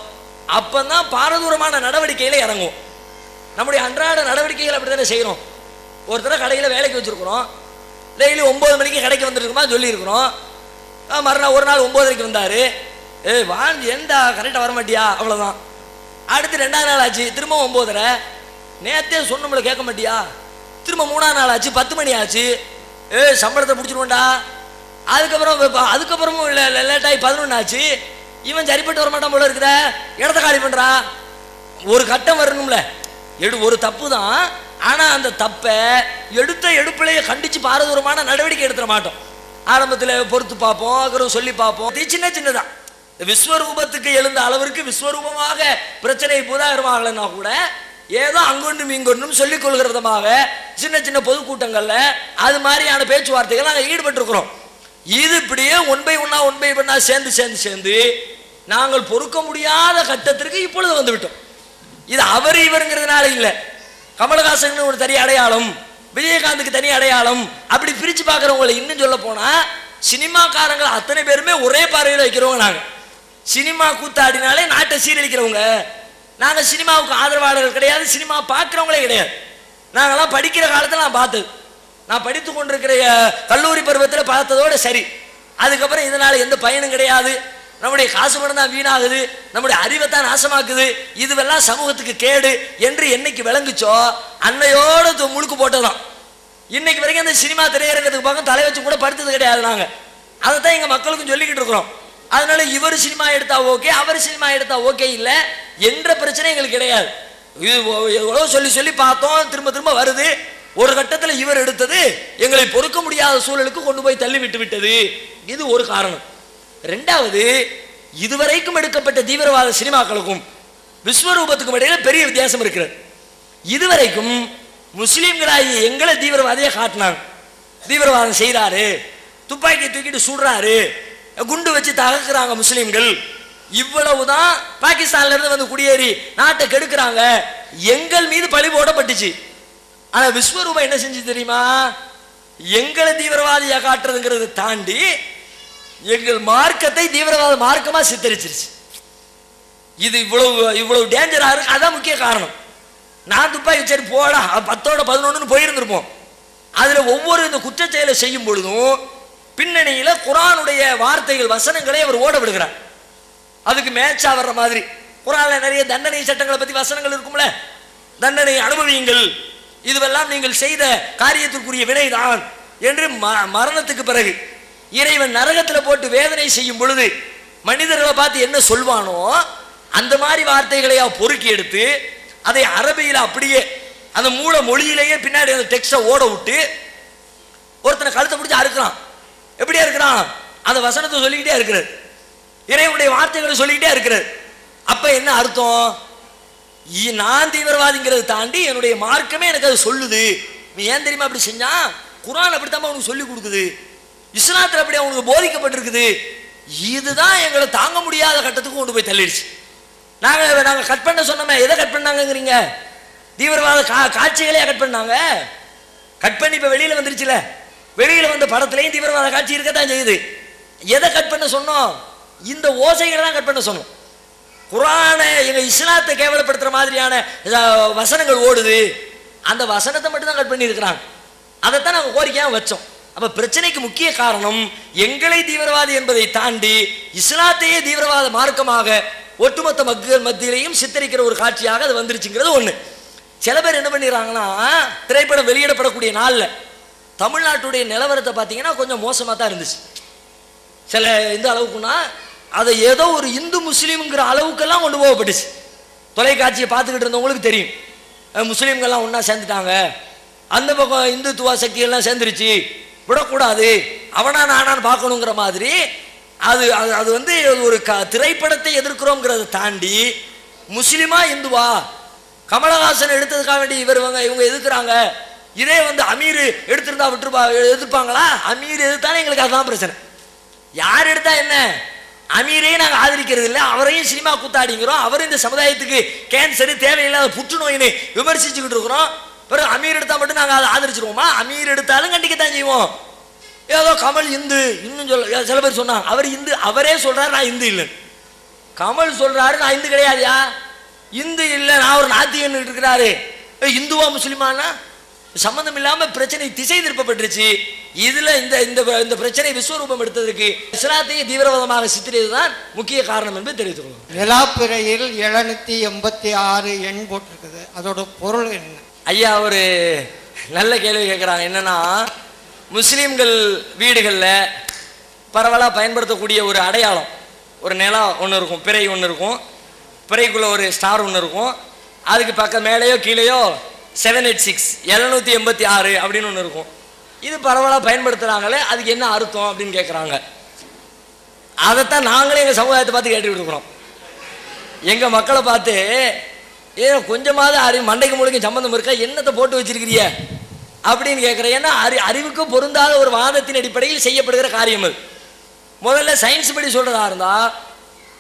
அப்போ தான் பாரதூரமான நடவடிக்கையில் இறங்குவோம். நம்முடைய அன்றாட நடவடிக்கைகள் அப்படி தானே செய்கிறோம். ஒருத்தர கடையில் வேலைக்கு வச்சுருக்குறோம், டெய்லி ஒம்பது மணிக்கு கடைக்கு வந்துருக்குமா சொல்லியிருக்கிறோம், மறுநாள் ஒரு நாள் ஒம்போதரைக்கு வந்தார், ஏ வாழ்ந்து எந்தா கரெக்டாக வரமாட்டியா, அவ்வளோதான். அடுத்து ரெண்டாவது நாள் ஆச்சு, திரும்ப ஒம்போதரை, நேற்றே சொன்னோம்ல கேட்க மாட்டியா, திரும்ப மூணாவது நாள் ஆச்சு, பத்து மணி ஆச்சு, ஏ சம்பளத்தை பிடிச்சிருவோண்டா. அதுக்கப்புறம் அதுக்கப்புறமும் இல்லை லேட்டாகி பதினொன்று ஆச்சு, இவன் சரிப்பட்டு வரமாட்டான் போல இருக்குத, இடத்த காலி பண்ணுறா. ஒரு கட்டம் வரணும்ல, எடு ஒரு தப்பு தான், ஆனால் அந்த தப்பை எடுத்த எடுப்பிலேயே கண்டித்து பாரதூரமான நடவடிக்கை எடுத்துட மாட்டோம். ஆரம்பத்தில் பொறுத்து பார்ப்போம், அப்புறம் சொல்லி பார்ப்போம். இது சின்ன சின்னதான். விஸ்வரூபத்துக்கு எழுந்த அளவிற்கு விஸ்வரூபமாக பிரச்சனை பூதாகரமாகலன்னா கூட ஏதோ அங்கொன்றும் இங்கொன்றும் சொல்லிக் கொள்கிற விதமாக சின்ன சின்ன பொதுக்கூட்டங்களில் அது மாதிரியான பேச்சுவார்த்தைகள் நாங்கள் ஈடுபட்டிருக்கிறோம். இது இப்படியே ஒன் பை ஒன்னா ஒன் பை ஒன்னா சேர்ந்து சேர்ந்து சேர்ந்து நாங்கள் பொறுக்க முடியாத கட்டத்திற்கு இப்பொழுது வந்து விட்டோம். இது அவர் இவருங்கிறதுனால இல்லை. கமலஹாசன் ஒரு தனி அடையாளம், விஜயகாந்துக்கு தனி அடையாளம், அப்படி பிரிச்சு பார்க்குறவங்களை இன்னும் சொல்ல போனா சினிமாக்காரங்க அத்தனை பேருமே ஒரே பார்வையில் வைக்கிறவங்க. நாங்கள் சினிமா கூத்தாடினாலே நாட்டை சீரழிக்கிறவங்க. நாங்கள் சினிமாவுக்கு ஆதரவாளர்கள் கிடையாது, சினிமா பார்க்குறவங்களே கிடையாது. நாங்கள்லாம் படிக்கிற காலத்தில் நான் பார்த்தது, நான் படித்து கொண்டிருக்கிற கல்லூரி பருவத்தில் பார்த்ததோடு சரி. அதுக்கப்புறம் இதனால் எந்த பயனும் கிடையாது. நம்முடைய காசு பணம் தான் வீணாகுது, நம்முடைய அறிவை தான் நாசமாக்குது, இதுவெல்லாம் சமூகத்துக்கு கேடு என்று என்னைக்கு விளங்குச்சோ அன்னையோடு முழுக்கு போட்டதான். இன்னைக்கு வரைக்கும் அந்த சினிமா திரையரங்கத்துக்கு பக்கம் தலை வச்சு கூட படுத்தது கிடையாது. நாங்கள் அதை தான் எங்கள் மக்களுக்கும் சொல்லிக்கிட்டு இருக்கிறோம். அதனால இவர் சினிமா எடுத்தா ஓகே, அவர் சினிமா எடுத்தா ஓகே இல்லை என்ற பிரச்சனை எங்களுக்கு கிடையாது. இது எவ்வளோ சொல்லி சொல்லி பார்த்தோம், திரும்ப திரும்ப வருது. ஒரு கட்டத்தில் இவர் எடுத்தது எங்களை பொறுக்க முடியாத சூழலுக்கு கொண்டு போய் தள்ளி விட்டு விட்டது. இது ஒரு காரணம். ரெண்டாவது, இதுவரைக்கும் எடுக்கப்பட்ட தீவிரவாத சினிமாக்களுக்கும் விஸ்வரூபத்துக்கும் இடையில பெரிய வித்தியாசம் இருக்கிறது. இதுவரைக்கும் முஸ்லீம்களாகிய எங்களை தீவிரவாதியை காட்டினாங்க. தீவிரவாதம் செய்கிறாரு, துப்பாக்கி தூக்கிட்டு சுடுறாரு, குண்டு வச்சு தகர்க்கிறாங்க முஸ்லீம்கள், இவ்வளவுதான். பாகிஸ்தான்ல இருந்து வந்து குடியேறி நாட்டை கெடுக்கிறாங்க, எங்கள் மீது பழி போடப்பட்டுச்சு. ஆனா விஸ்வரூபம் என்ன செஞ்சு தெரியுமா? எங்களை தீவிரவாதியா காட்டுறதுங்கிறத தாண்டி எங்கள் மார்க்கத்தை தீவிரவாத மார்க்கமா சித்தரிச்சிருச்சு. இது இவ்வளவு இவ்வளவு டேஞ்சரா இருக்கு. அதான் முக்கிய காரணம். நான் துப்பாக்கி சரி போட பத்தோட பதினொன்னு போயிருந்திருப்போம். அதுல ஒவ்வொரு இந்த குற்றச்செயலை செய்யும் பொழுதும் பின்னணியில குர்ஆனுடைய வார்த்தைகள் வசனங்களை அவர் ஓட விடுகிறார். அதுக்கு மேட்சா வர்ற மாதிரி குர்ஆன்ல நிறைய தண்டனை சட்டங்களை பத்தி வசனங்கள் இருக்கும்ல, தண்டனை அனுபவியுங்கள், இதுவெல்லாம் நீங்கள் செய்த காரியத்திற்குரிய வினைதான் என்று மரணத்துக்கு பிறகு இறைவன் நரகத்துல போட்டு வேதனை செய்யும் பொழுது மனிதர்களை பார்த்து என்ன சொல்வானோ அந்த மாதிரி வார்த்தைகளை பொறுக்கி எடுத்து அதை அரபியில அப்படியே அந்த மூல மொழியிலேயே பின்னாடி அந்த டெக்ஸ்ட ஓட விட்டு ஒருத்தனை கழுத்தை பிடிச்சி அறுக்கிறான். எப்படியா இருக்கிறான்? அந்த வசனத்தை சொல்லிக்கிட்டே இருக்கிறது, இறைவனுடைய வார்த்தைகளை சொல்லிக்கிட்டே இருக்கிறது. அப்ப என்ன அர்த்தம்? நான் தீவிரவாதிங்கிறத தாண்டி என்னுடைய மார்க்கமே எனக்கு அது சொல்லுது. நீ ஏன் தெரியுமா அப்படி செஞ்சா? குர்ஆன் அப்படித்தான் அவனுக்கு சொல்லி கொடுக்குது, இஸ்லாத்துல அப்படி அவனுக்கு போதிக்கப்பட்டிருக்குது. இதுதான் எங்களை தாங்க முடியாத கட்டத்துக்கு கொண்டு போய் தள்ளிடுச்சு. நாங்க நாங்க கட் பண்ண சொன்னோமே, எதை கட் பண்ணாங்கிறீங்க? தீவிரவாத கா காட்சிகளையே கட் பண்ணாங்க. கட் பண்ணி இப்ப வெளியில வந்துருச்சுல, வெளியில வந்த படத்திலையும் தீவிரவாத காட்சி இருக்கத்தான் செய்யுது. எதை கட் பண்ண சொன்னோம்? இந்த ஓசைகளை தான் கட் பண்ண சொன்னோம். குர்ஆனை எங்க இஸ்லாத்தை கேவலப்படுத்துற மாதிரியான வசனங்கள் ஓடுது, அந்த வசனத்தை மட்டும் தான் கட் பண்ணி இருக்கிறாங்க. அதைத்தான் நாங்கள் கோரிக்கையா வச்சோம். அப்ப பிரச்சனைக்கு முக்கிய காரணம் எங்களை தீவிரவாதி என்பதை தாண்டி இஸ்லாத்தையே தீவிரவாத மார்க்கமாக ஒட்டுமொத்த மக்கள் மத்தியிலையும் சித்தரிக்கிற ஒரு காட்சியாக அது வந்துருச்சுங்கிறது ஒண்ணு. சில பேர் என்ன பண்ணிடுறாங்கன்னா, திரைப்படம் வெளியிடப்படக்கூடிய நாள்ல தமிழ்நாட்டுடைய நிலவரத்தை பார்த்தீங்கன்னா கொஞ்சம் மோசமா தான் இருந்துச்சு. சில எந்த அளவுக்குன்னா அதை ஏதோ ஒரு இந்து முஸ்லீம்ங்கிற அளவுக்கெல்லாம் கொண்டு போகப்பட்டுச்சு. தொலைக்காட்சியை பார்த்துக்கிட்டு இருந்தவங்களுக்கு தெரியும், முஸ்லீம்கள்லாம் ஒன்னா சேர்ந்துட்டாங்க, அந்த பக்கம் இந்துத்துவ சக்தி எல்லாம் சேர்ந்துருச்சு, விடக்கூடாது, அவனா நானான்னு பார்க்கணுங்கிற மாதிரி. அது அது வந்து ஒரு க திரைப்படத்தை எதிர்க்கிறோங்கிறத தாண்டி முஸ்லிமா இந்துவா, கமலஹாசன் எடுத்ததுக்காக வேண்டி இவர் இவங்க இவங்க எதிர்க்கிறாங்க. இதே வந்து அமீர் எடுத்திருந்தா விட்டுருப்பா எதிர்ப்பாங்களா? அமீர் எதிர்த்தானே எங்களுக்கு அதுதான் பிரச்சனை. யார் எடுத்தா என்ன, அமீரையும் நாங்கள் ஆதரிக்கிறது இல்லை, அவரையும் சினிமா கூத்தாடிங்கிறோம், அவரும் இந்த சமுதாயத்துக்கு கேன்சரு தேவையில்லாத புற்றுநோயின்னு விமர்சிச்சுக்கிட்டு இருக்கிறோம். பிறகு அமீர் எடுத்தா மட்டும் நாங்கள் அதை ஆதரிச்சிருவோமா? அமீர் எடுத்தாலும் கண்டிக்கத்தான் செய்வோம். ஏதோ கமல் இந்து இன்னும் சொல்ல சில பேர் சொன்னாங்க, அவர் இந்து, அவரே சொல்றாரு நான் இந்து இல்லைன்னு. கமல் சொல்றாரு நான் இந்து கிடையாதுயா, இந்து இல்லை நான் ஒரு நாத்திகன் இருக்கிறாரு. இந்துவா முஸ்லிமானா சம்பந்தம் இல்லாம பிரச்சனை திசை திருப்பப்பட்டுருச்சு. இதுல இந்த இந்த பிரச்சனை விஸ்வரூபம் எடுத்ததற்கு இஸ்லாத்தையே தீவிரவாதமாக சித்தரித்ததுதான் முக்கிய காரணம் என்று தெரிவித்துள்ளோம். நிலாப்பிறையில் எழுநூத்தி எண்பத்தி ஆறு எண் போட்டிருக்குது, அதோட பொருள் என்ன? ஐயா ஒரு நல்ல கேள்வி கேட்குறாங்க. என்னன்னா, முஸ்லீம்கள் வீடுகளில் பரவலாக பயன்படுத்தக்கூடிய ஒரு அடையாளம், ஒரு நிலம் ஒன்று இருக்கும், பிறை ஒன்று இருக்கும், பிறைக்குள்ள ஒரு ஸ்டார் ஒன்று இருக்கும், அதுக்கு பக்கம் மேலேயோ கீழேயோ செவன் எயிட் சிக்ஸ் எழுநூத்தி எண்பத்தி ஆறு அப்படின்னு ஒன்று இருக்கும். இது பரவலாக பயன்படுத்துகிறாங்களே, அதுக்கு என்ன அர்த்தம் அப்படின்னு கேட்குறாங்க. அதைத்தான் நாங்களே எங்கள் சமுதாயத்தை பார்த்து கேட்டுக்கிட்டு இருக்கிறோம். எங்கள் மக்களை பார்த்து ஏன் கொஞ்சமாவது அறிவு மண்டைக்கு முழுக்க சம்பந்தம் இருக்கா, என்னத்தை போட்டு வச்சிருக்கிறிய அப்படின்னு கேட்குறேன். ஏன்னா அறி அறிவுக்கு பொருந்தாத ஒரு வாதத்தின் அடிப்படையில் செய்யப்படுகிற காரியம் அது. முதல்ல சயின்ஸ் படி சொல்றதா இருந்தா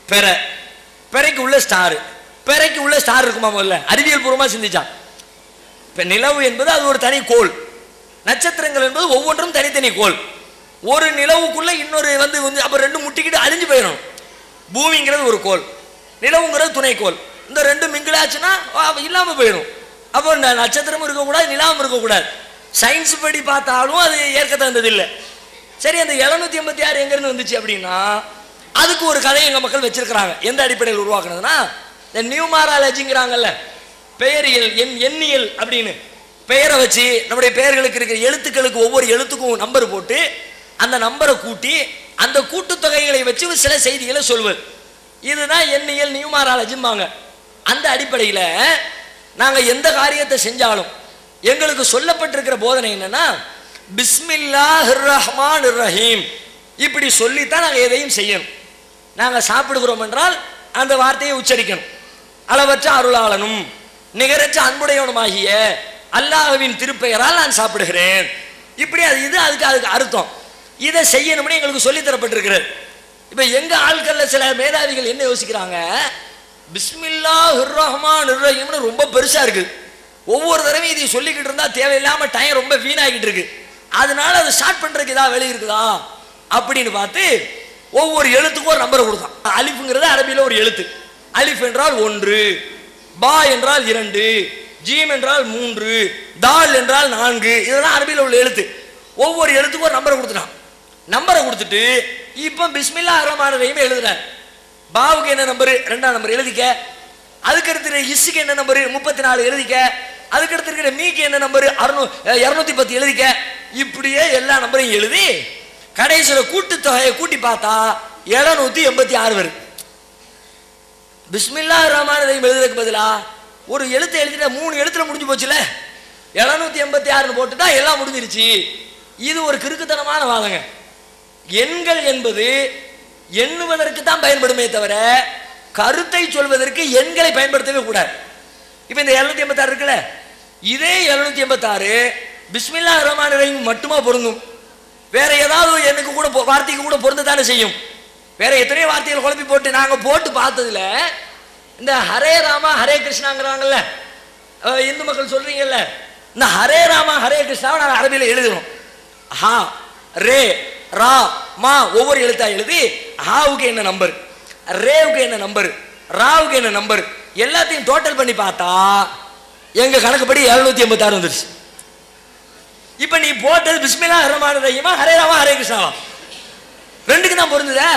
பெற, பெறைக்கு உள்ள ஸ்டார், பெறைக்கு உள்ள ஸ்டார் இருக்குமா? முதல்ல அறிவியல் பூர்வமா சிந்திச்சான். இப்ப நிலவு என்பது அது ஒரு தனி கோள், நட்சத்திரங்கள் என்பது ஒவ்வொன்றும் தனித்தனி கோள். ஒரு நிலவுக்குள்ள இன்னொரு வந்து வந்து அப்ப ரெண்டு முட்டிக்கிட்டு அழிஞ்சு போயிடும். பூமிங்கிறது ஒரு கோள், நிலவுங்கிறது துணைக்கோள். இந்த ரெண்டு மிங்கிலாச்சுன்னா இல்லாம போயிடும். அப்போ நட்சத்திரமும் இருக்கக்கூடாது, நிலாவும் இருக்கக்கூடாது. சயின்ஸ் படி பார்த்தாலும் அது ஏற்க தகுந்தது இல்லை. சரி, அந்த எழுநூத்தி எண்பத்தி ஆறு எங்க இருந்து வந்துச்சு அப்படின்னா அதுக்கு ஒரு கதையை எங்க மக்கள் வச்சிருக்கிறாங்க. எந்த அடிப்படையில் உருவாக்குனதுன்னா இந்த நியூமாராலஜிங்கிறாங்கல்ல, பெயரியல், எண் எண்ணியல் அப்படின்னு பெயரை வச்சு நம்முடைய பெயர்களுக்கு இருக்கிற எழுத்துக்களுக்கு ஒவ்வொரு எழுத்துக்கும் நம்பர் போட்டு அந்த நம்பரை கூட்டி அந்த கூட்டுத்தொகைகளை வச்சு சில செய்திகளை சொல்வது, இதுதான் எண்ணியல், நியூமாராலஜிம்பாங்க. அந்த அடிப்படையில் நாங்கள் எந்த காரியத்தை செஞ்சாலும் எங்களுக்கு சொல்லப்பட்டிருக்கிற போதனை என்னன்னா பிஸ்மில்லாஹிர் ரஹ்மானிர் ரஹீம் இப்படி சொல்லித்தான் நாங்கள் எதையும் செய்யணும். நாங்கள் சாப்பிடுகிறோம் என்றால் அந்த வார்த்தையை உச்சரிக்கணும். அளவற்ற அருளாளனும் நிகரற்ற அன்புடையவனுமாகிய அல்லாஹ்வின் திருப்பெயரால் நான் சாப்பிடுகிறேன். இப்படி அது இது அதுக்கு அதுக்கு அர்த்தம். இதை செய்யணும்னு எங்களுக்கு சொல்லி தரப்பட்டிருக்கிறது. இப்ப எங்க ஆட்கள்ல சில மேதாவிகள் என்ன யோசிக்கிறாங்க, பிஸ்மில்லாஹிர் ரஹ்மானிர் ரஹீம்னு ரொம்ப பெருசா இருக்கு, ஒவ்வொரு தடவையும் இதை சொல்லிக்கிட்டு இருந்தா தேவையில்லாம டைம் ரொம்ப வீணாகிட்டு இருக்கு, அதனால அதை ஸ்டார்ட் பண்றதுக்கு ஏதாவது வெளி இருக்குதா அப்படின்னு பார்த்து ஒவ்வொரு எழுத்துக்கும் ஒரு நம்பரை கொடுத்தான். அலிஃப்ங்கிறது அரபியில ஒரு எழுத்து. அலிஃப் என்றால் ஒன்று, பா என்றால் இரண்டு, ஜீம் என்றால் மூன்று, தால் என்றால் நான்கு. இதெல்லாம் அரபியில உள்ள எழுத்து. ஒவ்வொரு எழுத்துக்கும் ஒரு நம்பரை கொடுத்துட்டான். நம்பரை கொடுத்துட்டு இப்போ பிஸ்மில்லாஹிர் ரஹ்மானிர் ரஹீம் எழுதுறார். பாவுக்கு என்ன நம்பரு? ரெண்டாம் நம்பர் எழுதிக்க. அதுக்கு அடுத்து இஸ்ஸுக்கு என்ன நம்பரு? முப்பத்தி நாலு எழுதிக்க. அதுக்கு அடுத்து இருக்கிற மீக்கு என்ன நம்பரு? அறுநூ இருநூத்தி பத்து எழுதிக்க. இப்படியே எல்லா நம்பரையும் எழுதி கடைசியில கூட்டுத்தொகையை கூட்டி பார்த்தா எழுநூத்தி எண்பத்தி ஆறு வருது. பிஸ்மில்லாஹிர் ரஹ்மானிர் ரஹீம் எழுதுறதுக்கு பதிலா ஒரு எழுத்து எழுதிட்ட மூணு எழுத்துல முடிஞ்சு போச்சுல, எழுநூத்தி எண்பத்தி ஆறுன்னு போட்டுட்டா எல்லாம் முடிஞ்சிருச்சு. இது ஒரு கிறுக்குத்தனமான வாதங்க. எண்கள் என்பது எண்ணுவதற்கு தான் பயன்படுமே தவிர கருத்தை சொல்வதற்கு எண்களை பயன்படுத்தவே கூடாது. இப்ப இந்த எழுநூத்தி எண்பத்தி ஆறு இருக்குல்ல, இதே எழுநூத்தி எண்பத்தி ஆறு பிஸ்மில்லாஹிர் ரஹ்மானிர் ரஹீம் மட்டுமா பொருந்தும்? வேற ஏதாவது எண்ணுக்கு கூட வார்த்தைக்கு கூட பொருந்ததானே செய்யும். வேற எத்தனையோ வார்த்தைகள் குழப்பி போட்டு நாங்க போட்டு பார்த்ததுல இந்த ஹரே ராமா ஹரே கிருஷ்ணாங்கிறாங்கல்ல, இந்து மக்கள் சொல்றீங்கல்ல, இந்த ஹரே ராமா ஹரே கிருஷ்ணாவை நாங்கள் அரபியில் எழுதுறோம். ஹா ரே ரா மா ஒவ்வொரு எழுத்தா எழுதி ஹாவுக்கு என்ன நம்பர், ரேவுக்கு என்ன நம்பர், ராவுக்கு என்ன நம்பர் எல்லாத்தையும் டோட்டல் பண்ணி பார்த்தா எங்க கணக்குப்படி எழுநூத்தி எண்பத்தி ஆறு வந்துருச்சு. இப்ப நீ போட்டது பிஸ்மில்லாஹிர் ரஹ்மானிர் ரஹீமா ஹரே ராமா ஹரே கிருஷ்ணாவா? ரெண்டுக்கு தான் பொருந்துதா?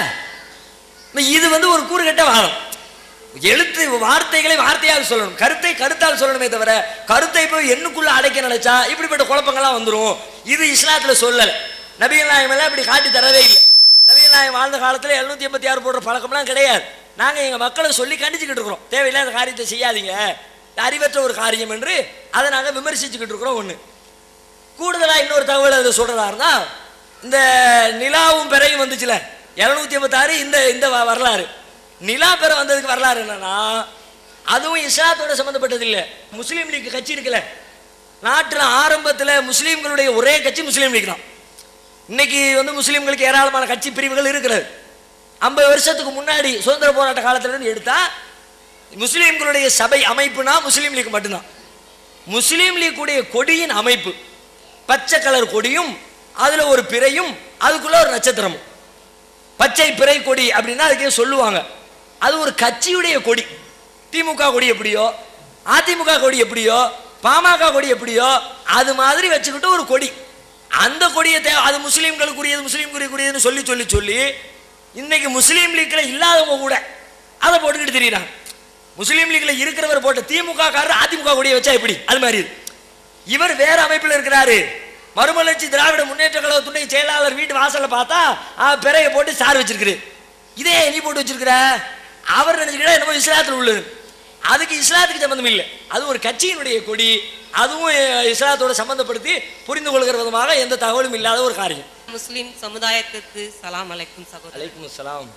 இது வந்து ஒரு கூறுகட்ட வாதம். எழுத்து வார்த்தைகளை வார்த்தையாக சொல்லணும், கருத்தை கருத்தால் சொல்லணுமே தவிர கருத்தை போய் எண்ணுக்குள்ள அடைக்க நினைச்சா இப்படிப்பட்ட குழப்பங்கள்லாம் வந்துடும். இது இஸ்லாத்துல சொல்லல, நபிகள் நாயகம் எல்லாம் இப்படி காட்டி தரவே இல்லை. நபிகள் நாயகம் வாழ்ந்த காலத்துல எழுநூத்தி எண்பத்தி ஆறு போடுற பழக்கம்லாம் கிடையாது. நாங்க எங்க மக்களை சொல்லி கண்டிச்சுக்கிட்டு இருக்கிறோம், தேவையில்லாத காரியத்தை செய்யாதீங்க, அறிவற்ற ஒரு காரியம் என்று அதை நாங்க விமர்சிச்சுக்கிட்டு இருக்கிறோம். ஒண்ணு கூடுதலா இன்னொரு தகவல் அதை சொல்றதா இருந்தா, இந்த நிலாவும் பெறையும் வந்துச்சுல எழுநூத்தி எண்பத்தி ஆறு, இந்த இந்த வரலாறு நிலா பெற வந்ததுக்கு வரலாறு என்னன்னா அதுவும் இஸ்லாத்தோட சம்பந்தப்பட்டது இல்லை. முஸ்லீம் லீக் கட்சி இருக்குல்ல, நாட்டில் ஆரம்பத்தில் முஸ்லீம்களுடைய ஒரே கட்சி முஸ்லீம் லீக் தான். இன்னைக்கு வந்து முஸ்லீம்களுக்கு ஏராளமான கட்சி பிரிவுகள் இருக்கிறது. ஐம்பது வருஷத்துக்கு முன்னாடி சுதந்திர போராட்ட காலத்திலிருந்து எடுத்தா முஸ்லீம்களுடைய சபை அமைப்புனா முஸ்லீம் லீக் மட்டும்தான். முஸ்லீம் லீக்குடைய கொடியின் அமைப்பு பச்சை கலர் கொடியும் அதுல ஒரு பிறையும் அதுக்குள்ள ஒரு நட்சத்திரமும். பச்சை பிறை கொடி அப்படின்னா அதுக்கே சொல்லுவாங்க, அது ஒரு கட்சியுடைய கொடி. திமுக கொடி எப்படியோ, அதிமுக கொடி எப்படியோ, பாமக கொடி எப்படியோ அது மாதிரி வச்சுக்கிட்டு ஒரு கொடி. அந்த கொடியை அது முஸ்லீம்களுக்குரியது முஸ்லீம்களுக்குரியதுன்னு சொல்லி சொல்லி சொல்லி இன்னைக்கு முஸ்லீம் லீக்ல இல்லாதவங்க கூட அதை போட்டுக்கிட்டு தெரியுறாங்க. முஸ்லீம் லீக்ல இருக்கிறவர் போட்ட திமுக காரர் அதிமுக கொடியை வச்சா எப்படி? அது மாதிரி இவர் வேற அமைப்பில் இருக்கிறாரு. மறுமலர்ச்சி திராவிட முன்னேற்ற கழக துணை செயலாளர் வீட்டு வாசல்ல பார்த்தா பிறைய போட்டு சார் வச்சிருக்குது. இதே நீ போட்டு வச்சிருக்கிற அவர் நினைச்சுக்கிட்டா என்னமோ இஸ்லாத்தில் உள்ளது. அதுக்கு இஸ்லாத்துக்கு சம்பந்தம் இல்லை, அது ஒரு கட்சியினுடைய கொடி. அதுவும் இஸ்லாத்தோட சம்பந்தப்படுத்தி புரிந்து கொள்கிற விதமாக எந்த தகவலும் இல்லாத ஒரு காரியம். முஸ்லிம் சமுதாயத்திற்கு சலாம் அலைக்கும் சகோதரர். அலைக்கும் சலாம்.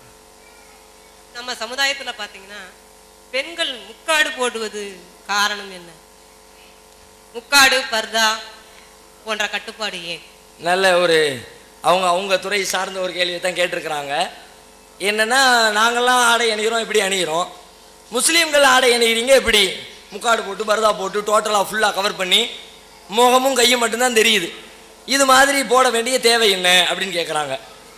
நம்ம சமுதாயத்தில் பார்த்தீங்கன்னா பெண்கள் முக்காடு போடுவது காரணம் என்ன? முக்காடு பர்தா போன்ற கட்டுப்பாடு ஏன்? நல்ல ஒரு அவங்க அவங்க துறை சார்ந்த ஒரு கேள்வியை தான் கேட்டிருக்கிறாங்க. என்னன்னா நாங்கள்லாம் ஆடை அணிகிறோம், இப்படி அணிகிறோம். முஸ்லீம்கள் ஆடை அணிகிறீங்க எப்படி? முக்காடு போட்டு பரதா போட்டு டோட்டலாக ஃபுல்லாக கவர் பண்ணி முகமும் கையும் மட்டும்தான் தெரியுது. இது மாதிரி போட வேண்டிய தேவை என்ன அப்படின்னு கேட்குறாங்க.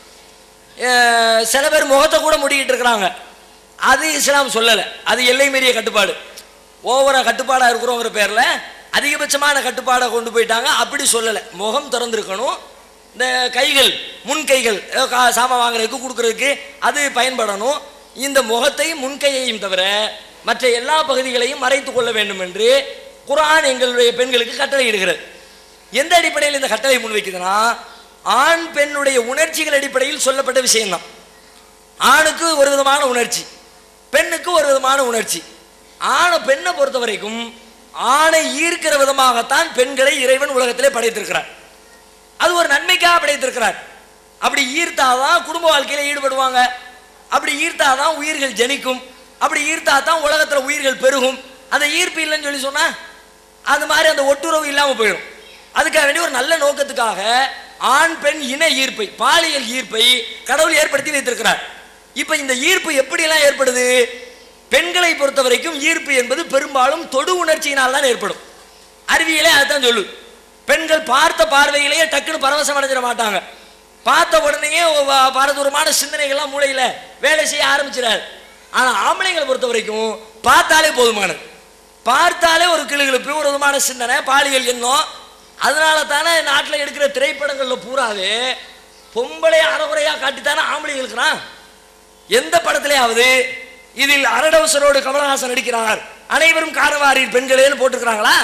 சில பேர் முகத்தை கூட மூடிக்கிட்டு இருக்கிறாங்க. அது இஸ்லாம் சொல்லலை. அது எல்லை மீறிய கட்டுப்பாடு. ஓவராக கட்டுப்பாடாக இருக்கிறோங்கிற பேரில் அதிகபட்சமான கட்டுப்பாடை கொண்டு போயிட்டாங்க. அப்படி சொல்லலை. முகம் திறந்துருக்கணும். இந்த கைகள், முன் கைகள் சாமான் வாங்குறதுக்கு கொடுக்குறதுக்கு அது பயன்படணும். இந்த முகத்தையும் முன்கையையும் தவிர மற்ற எல்லா பகுதிகளையும் மறைத்து கொள்ள வேண்டும் என்று குர்ஆன் எங்களுடைய பெண்களுக்கு கட்டளை இடுகிறது. எந்த அடிப்படையில் இந்த கட்டளை முன்வைக்குதுன்னா, ஆண் பெண்ணுடைய உணர்ச்சிகள் அடிப்படையில் சொல்லப்பட்ட விஷயம்தான். ஆணுக்கு ஒரு விதமான உணர்ச்சி, பெண்ணுக்கு ஒரு விதமான உணர்ச்சி. ஆணை பெண்ணை பொறுத்த வரைக்கும் ஆணை ஈர்க்கிற விதமாகத்தான் பெண்களை இறைவன் உலகத்திலே படைத்திருக்கிறார். அது ஒரு நன்மைக்காக படைத்திருக்கிறார். அப்படி ஈர்த்தாதான் குடும்ப வாழ்க்கையில ஈடுபடுவாங்க. அப்படி ஈர்த்தாதான் உயிர்கள் ஜனிக்கும். அப்படி ஈர்த்தாதான் உலகத்தில் உயிர்கள் பெருகும். அந்த ஈர்ப்பு இல்லைன்னு சொல்லி சொன்னா அது மாதிரி அந்த ஒட்டுறவு இல்லாமல் போயிடும். அதுக்காக வேண்டி ஒரு நல்ல நோக்கத்துக்காக ஆண் பெண் இன ஈர்ப்பை, பாலியல் ஈர்ப்பை கடவுள் ஏற்படுத்தி வைத்திருக்கிறார். இப்ப இந்த ஈர்ப்பு எப்படியெல்லாம் ஏற்படுது? பெண்களை பொறுத்த வரைக்கும் ஈர்ப்பு என்பது பெரும்பாலும் தொடு உணர்ச்சியினால் தான் ஏற்படும். அறிவியலே அதுதான் சொல்லு. பெண்கள் பார்த்த பார்வையிலேயே டக்குன்னு பரவசம் அடைஞ்சிட மாட்டாங்க. பார்த்த உடனேயே பாரதூரமான சிந்தனைகள்லாம் மூளையில வேலை செய்ய ஆரம்பிச்சிடாது. ஆனா ஆம்பளைங்களை பொறுத்த வரைக்கும் பார்த்தாலே போதுமானது. பார்த்தாலே ஒரு கிளுகிழப்பு, ஒரு விதமான சிந்தனை, பாலியல் எண்ணம். அதனால தானே நாட்டில் எடுக்கிற திரைப்படங்கள்ல பூராவே பொம்பளை அறகுறையா காட்டித்தானே ஆம்பளை இருக்கிறான். எந்த படத்திலேயாவது இதில் அரடவசரோடு கமலஹாசன் நடிக்கிறார், அனைவரும் காரவாரில் பெண்களேன்னு போட்டுக்கிறாங்களா?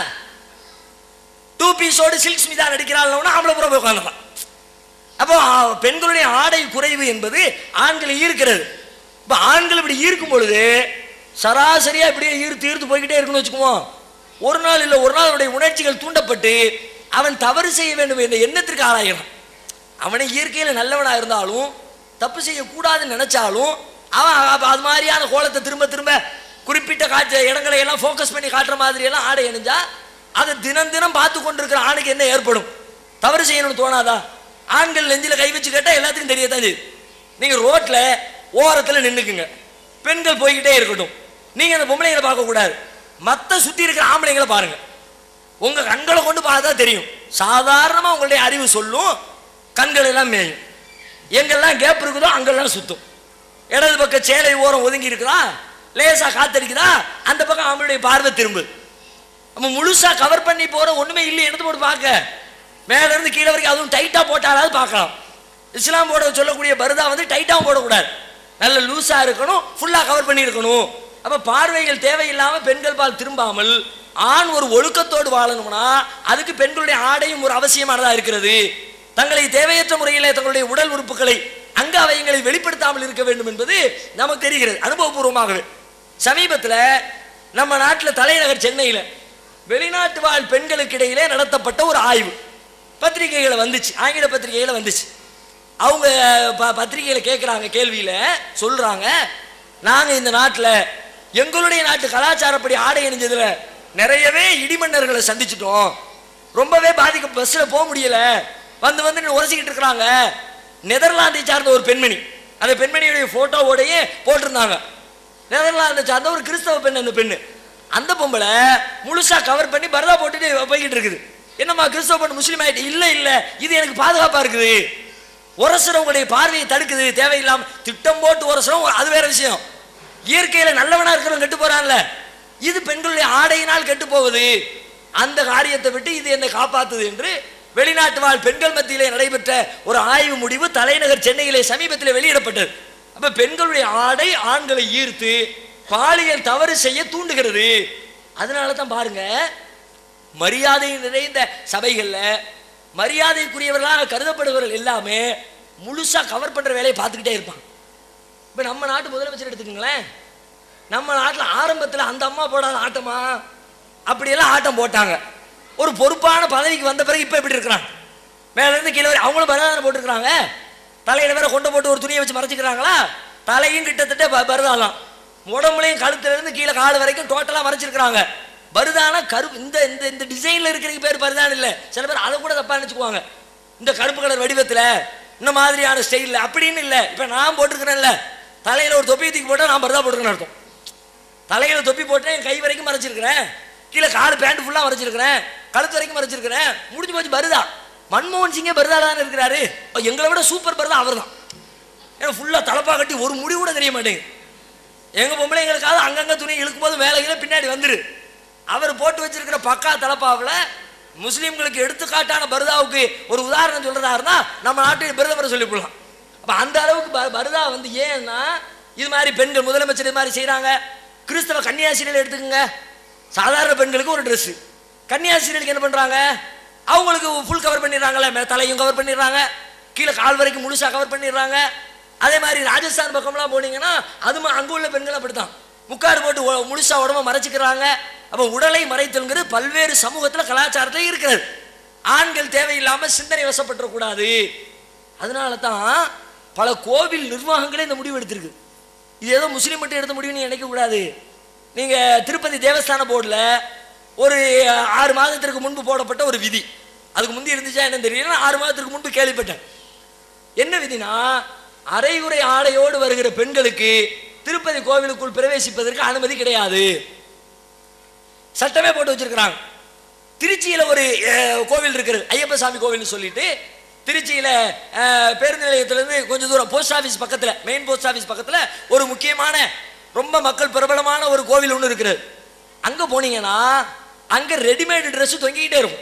டூ பீஸோடு சில்க் ஸ்மிதா நடிக்கிறாள் ஆம்பளை புற போய் உட்காந்துக்கலாம். அப்போ பெண்களுடைய ஆடை குறைவு என்பது ஆண்களை ஈர்க்கிறது. இப்போ ஆண்கள் இப்படி ஈர்க்கும் பொழுது சராசரியா இப்படியே ஈர்த்து ஈர்த்து போய்கிட்டே இருக்குன்னு வச்சுக்குவோம். ஒரு நாள் இல்லை ஒரு நாள் அவனுடைய உணர்ச்சிகள் தூண்டப்பட்டு அவன் தவறு செய்ய வேண்டும் என்ற எண்ணத்திற்கு ஆளாகிறான். அவனை இயற்கையில் நல்லவனா இருந்தாலும் தப்பு செய்யக்கூடாதுன்னு நினைச்சாலும் அவன் அது மாதிரியான கோலத்தை திரும்ப திரும்ப குறிப்பிட்ட காட்சி இடங்களை எல்லாம் ஃபோக்கஸ் பண்ணி காட்டுற மாதிரி எல்லாம் ஆடை அணிஞ்சா அதை தினம் தினம் பார்த்து கொண்டிருக்கிற ஆணுக்கு என்ன ஏற்படும்? தவறு செய்யணும்னு தோணாதா? ஆண்கள் நெஞ்சில கை வச்சு கேட்டா எல்லாத்துக்கும் தெரியத்தான் செய்யுது. நீங்க ரோட்ல ஓரத்துல நின்னுக்குங்க, பெண்கள் போய்கிட்டே இருக்கட்டும், நீங்க அந்த பொம்பளைங்களை பார்க்க கூடாது, மத்த சுத்தி இருக்கிற ஆம்பளைங்களை பாருங்க. உங்க கண்களை கொண்டு பார்த்தா தெரியும். சாதாரணமா உங்களுடைய அறிவு சொல்லும், கண்கள் எல்லாம் மேயும். எங்கெல்லாம் கேப் இருக்குதோ அங்கெல்லாம் சுத்தும். இடது பக்கம் சேலை ஓரம் ஒதுங்கி இருக்குதா, லேசா காத்தடிக்குதா, அந்த பக்கம் அவங்களுடைய பார்வை திரும்பு. நம்ம முழுசா கவர் பண்ணி போற ஒண்ணுமே இல்லை. எடுத்து போட்டு பார்க்க மேல இருந்து கீழே வரைக்கும் அதுவும் டைட்டா போட்டாலாவது பார்க்கலாம். இஸ்லாம் போட சொல்லக்கூடிய பர்தா வந்து டைட்டாவும் போடக்கூடாது, நல்ல லூஸா இருக்கணும், ஃபுல்லா கவர் பண்ணி இருக்கணும். அப்ப பார்வைகள் தேவையில்லாம பெண்கள் பால் திரும்பாமல் ஆண் ஒரு ஒழுக்கத்தோடு வாழணும்னா அதுக்கு பெண்களுடைய ஆடையும் ஒரு அவசியமானதா இருக்கிறது. தங்களை தேவையற்ற முறையில் தங்களுடைய உடல் உறுப்புகளை அங்க அவயங்களை வெளிப்படுத்தாமல் இருக்க வேண்டும் என்பது நமக்கு தெரிகிறது அனுபவபூர்வமாகவே. சமீபத்தில் நம்ம நாட்டில் தலைநகர் சென்னையில் வெளிநாட்டு வாழ் பெண்களுக்கு இடையிலே நடத்தப்பட்ட ஒரு ஆய்வு பத்திரிகைகளை வந்துச்சு, ஆங்கில பத்திரிகைகளை வந்துச்சு. அவங்க பத்திரிகையில கேட்குறாங்க, கேள்வியில சொல்றாங்க, நாங்க இந்த நாட்டில் எங்களுடைய நாட்டு கலாச்சாரப்படி ஆடை அணிஞ்சதுல நிறையவே இடிமன்னர்களை சந்திச்சிட்டோம், ரொம்பவே பாதிக்க பஸ்ல போக முடியல, வந்து வந்து உரசிக்கிட்டு இருக்கிறாங்க. நெதர்லாந்தை சார்ந்த ஒரு பெண்மணி, அந்த பெண்மணியுடைய போட்டோவோடையே போட்டிருந்தாங்க. நெதர்லாந்தை சார்ந்த ஒரு கிறிஸ்தவ பெண். அந்த பெண்ணு, அந்த பொம்பளை முழுசா கவர் பண்ணி பரதா போட்டுட்டு போய்கிட்டு இருக்குது. என்னம்மா கிறிஸ்தவ பெண் முஸ்லீம் ஆயிட்டு? இல்ல இல்ல, இது எனக்கு பாதுகாப்பா இருக்குது, உரசுறவங்களுடைய பார்வையை தடுக்குது, தேவையில்லாம திட்டம் போட்டு உரசுறோம், அது வேற விஷயம். இயற்கையில நல்லவனா இருக்கிறவங்க கெட்டு போறான்ல, இது பெண்களுடைய ஆடையினால் கெட்டு போவது. அந்த காரியத்தை விட்டு இது என்னை காப்பாத்துது என்று வெளிநாட்டு வாழ் பெண்கள் மத்தியிலே நடைபெற்ற ஒரு ஆய்வு முடிவு தலைநகர் சென்னையிலே சமீபத்தில் வெளியிடப்பட்டது. அப்ப பெண்களுடைய ஆடை ஆண்களை ஈர்த்து பாலியல் தவறு செய்ய தூண்டுகிறது. அதனால தான் பாருங்க, மரியாதை நிறைந்த சபைகள்ல மரியாதைக்குரியவர்களாக கருதப்படுபவர்கள் எல்லாமே முழுசா கவர் பண்ற வேலையை பார்த்துக்கிட்டே இருப்பாங்க. இப்ப நம்ம நாட்டு முதலமைச்சர் எடுத்துக்கங்களேன், நம்ம நாட்டில் ஆரம்பத்தில் அந்த அம்மா போடாத ஆட்டமா அப்படியெல்லாம் ஆட்டம் போட்டாங்க. ஒரு பொறுப்பான பதவிக்கு வந்த பிறகு இப்ப எப்படி இருக்கிறாங்க, மேல இருந்து கீழே வரை அவங்களும் பரதான போட்டுருக்காங்க. தலையில வேற கொண்டு போட்டு ஒரு துணியை வச்சு மறைச்சிக்கிறாங்களா, தலையும் கிட்டத்தட்ட பரதாலாம், உடம்புலையும் கழுத்துல இருந்து கீழே கால் வரைக்கும் டோட்டலா மறைச்சிருக்கிறாங்க. பருதான கருப்பு, இந்த இந்த டிசைன்ல இருக்கிற பேர் பருதான் இல்லை, சில பேர் அதை கூட தப்பா நினைச்சுக்குவாங்க. இந்த கருப்பு கலர் வடிவத்துல இந்த மாதிரியான ஸ்டைல் அப்படின்னு இல்லை. இப்ப நான் போட்டிருக்கிறேன்ல, தலையில ஒரு தொப்பி தூக்கி போட்டா நான் பர்தா போட்டுருக்கேன்னு அர்த்தம். தலையில தொப்பி போட்டேன், என் கை வரைக்கும் மறைச்சிருக்கிறேன், கீழே கால் பேண்ட் ஃபுல்லா மறைச்சிருக்கிறேன், கழுத்து வரைக்கும் மறைச்சிருக்கிறேன், முடிஞ்சு போச்சு பர்தா. மன்மோகன் சிங்கே பர்தால தானே இருக்கிறாரு, எங்களை விட சூப்பர் பர்தா அவர் தான். ஏன்னா ஃபுல்லா தலப்பா கட்டி ஒரு முடி கூட தெரிய மாட்டேங்குது. எங்க பொம்பளைங்களுக்காவது அங்கங்க துணி இழுக்கும் போது வேலைகளை பின்னாடி வந்துரு. அவர் போட்டு வச்சிருக்கிற பக்கா தலப்பாவில் முஸ்லீம்களுக்கு எடுத்துக்காட்டான பர்தாவுக்கு ஒரு உதாரணம் சொல்றதாருன்னா நம்ம நாட்டு பிரதமரை சொல்லி போடலாம். அப்ப அந்த அளவுக்கு பர்தா வந்து ஏன்னா இது மாதிரி பெண்கள் முதலமைச்சர் இது மாதிரி செய்யறாங்க. கிறிஸ்தவ கன்னியாசிரியர்கள் எடுத்துக்கோங்க, சாதாரண பெண்களுக்கு ஒரு ட்ரெஸ், கன்னியாசிரியர்களுக்கு என்ன பண்றாங்க, அவங்களுக்கு ஃபுல் கவர் பண்ணிடுறாங்கல்ல, தலையும் கவர் பண்ணிடுறாங்க, கீழே கால் வரைக்கும் முழுசா கவர் பண்ணிடுறாங்க. அதே மாதிரி ராஜஸ்தான் பக்கம்லாம் போனீங்கன்னா அது அங்க உள்ள பெண்கள் அப்படித்தான் முக்காடு போட்டு முழுசா உடம்ப மறைச்சிக்கிறாங்க. அப்ப உடலை மறைத்தல்ங்கிறது பல்வேறு சமூகத்துல கலாச்சாரத்துல இருக்கிறது. ஆண்கள் தேவையில்லாம சிந்தனை வசப்பட்டுறக்கூடாது. அதனால தான் பல கோவில் நிர்வாகங்களே இந்த முடிவு எடுத்திருக்கு. இது ஏதோ முஸ்லீம் மட்டும் எடுத்த முடிவுன்னு நினைக்க கூடாது. நீங்க திருப்பதி தேவஸ்தான போர்டில் ஒரு ஆறு மாதத்திற்கு முன்பு போடப்பட்ட ஒரு விதி, அதுக்கு முந்தி இருந்துச்சா என்னன்னு தெரியல, ஆறு மாதத்திற்கு முன்பு கேள்விப்பட்டேன். என்ன விதினா, அரைகுறை ஆடையோடு வருகிற பெண்களுக்கு திருப்பதி கோவிலுக்குள் பிரவேசிப்பதற்கு அனுமதி கிடையாது. சட்டமே போட்டு வச்சிருக்கிறாங்க. திருச்சியில ஒரு கோவில் இருக்கிறது, ஐயப்ப சாமி கோவில் சொல்லிட்டு, திருச்சியில பேருந்து நிலையத்திலிருந்து கொஞ்சம் தூரம் போஸ்ட் ஆஃபீஸ் பக்கத்துல, மெயின் போஸ்ட் ஆஃபீஸ் பக்கத்துல ஒரு முக்கியமான ரொம்ப மக்கள் பிரபலமான ஒரு கோவில் ஒன்று இருக்கிறது. அங்க போனீங்கன்னா அங்க ரெடிமேட் ட்ரெஸ் தொங்கிக்கிட்டே இருக்கும்.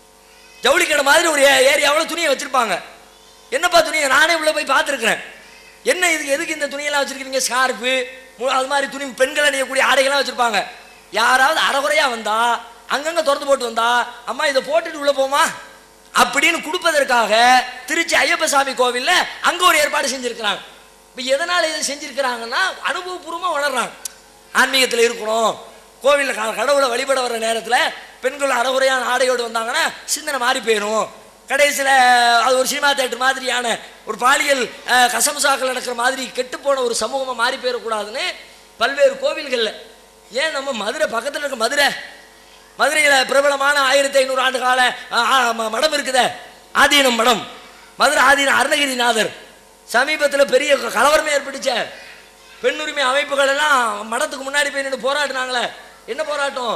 ஜவுளி கடை மாதிரி ஒரு ஏரியாவில் துணியை வச்சிருப்பாங்க. என்னப்பா துணியை, நானே உள்ள போய் பார்த்துருக்கிறேன். என்ன இதுக்கு எதுக்கு இந்த துணியெல்லாம் வச்சிருக்கீங்க, ஸ்கார்ஃபு அது மாதிரி துணி, பெண்கள் அணியக்கூடிய ஆடைகள்லாம் வச்சிருப்பாங்க. யாராவது அறகுறையா வந்தா அங்கங்க திறந்து போட்டு வந்தா, அம்மா இதை போட்டுட்டு உள்ள போமா அப்படின்னு கொடுப்பதற்காக திருச்சி ஐயப்ப சாமி கோவில்ல அங்க ஒரு ஏற்பாடு செஞ்சிருக்கிறாங்க. இப்ப எதனால இதை செஞ்சிருக்கிறாங்கன்னா அனுபவபூர்வமா உணர்றாங்க. ஆன்மீகத்தில் இருக்கணும், கோவில்ல கடவுளை வழிபட வர்ற நேரத்தில் பெண்கள் அறகுறையான ஆடையோடு வந்தாங்கன்னா சிந்தனை மாறி போயிடும். கடைசியில் அது ஒரு சினிமா தேட்டர் மாதிரியான ஒரு பாலியல் கசமுசாக்கள் நடக்கிற மாதிரி கெட்டு போன ஒரு சமூகமாக மாறி போயிடக்கூடாதுன்னு பல்வேறு கோவில்களில், ஏன் நம்ம மதுரை பக்கத்தில் இருக்க மதுரை மதுரையில் பிரபலமான ஆயிரத்தி ஐநூறு ஆண்டு கால மடம் இருக்குத, ஆதீனம் மடம், மதுரை ஆதீனம் அருணகிரிநாதர். சமீபத்தில் பெரிய கலவரமே ஏற்பட்டுச்ச. பெண் உரிமை அமைப்புகள் எல்லாம் மடத்துக்கு முன்னாடி போய் நின்று போராடினாங்களே. என்ன போராட்டம்?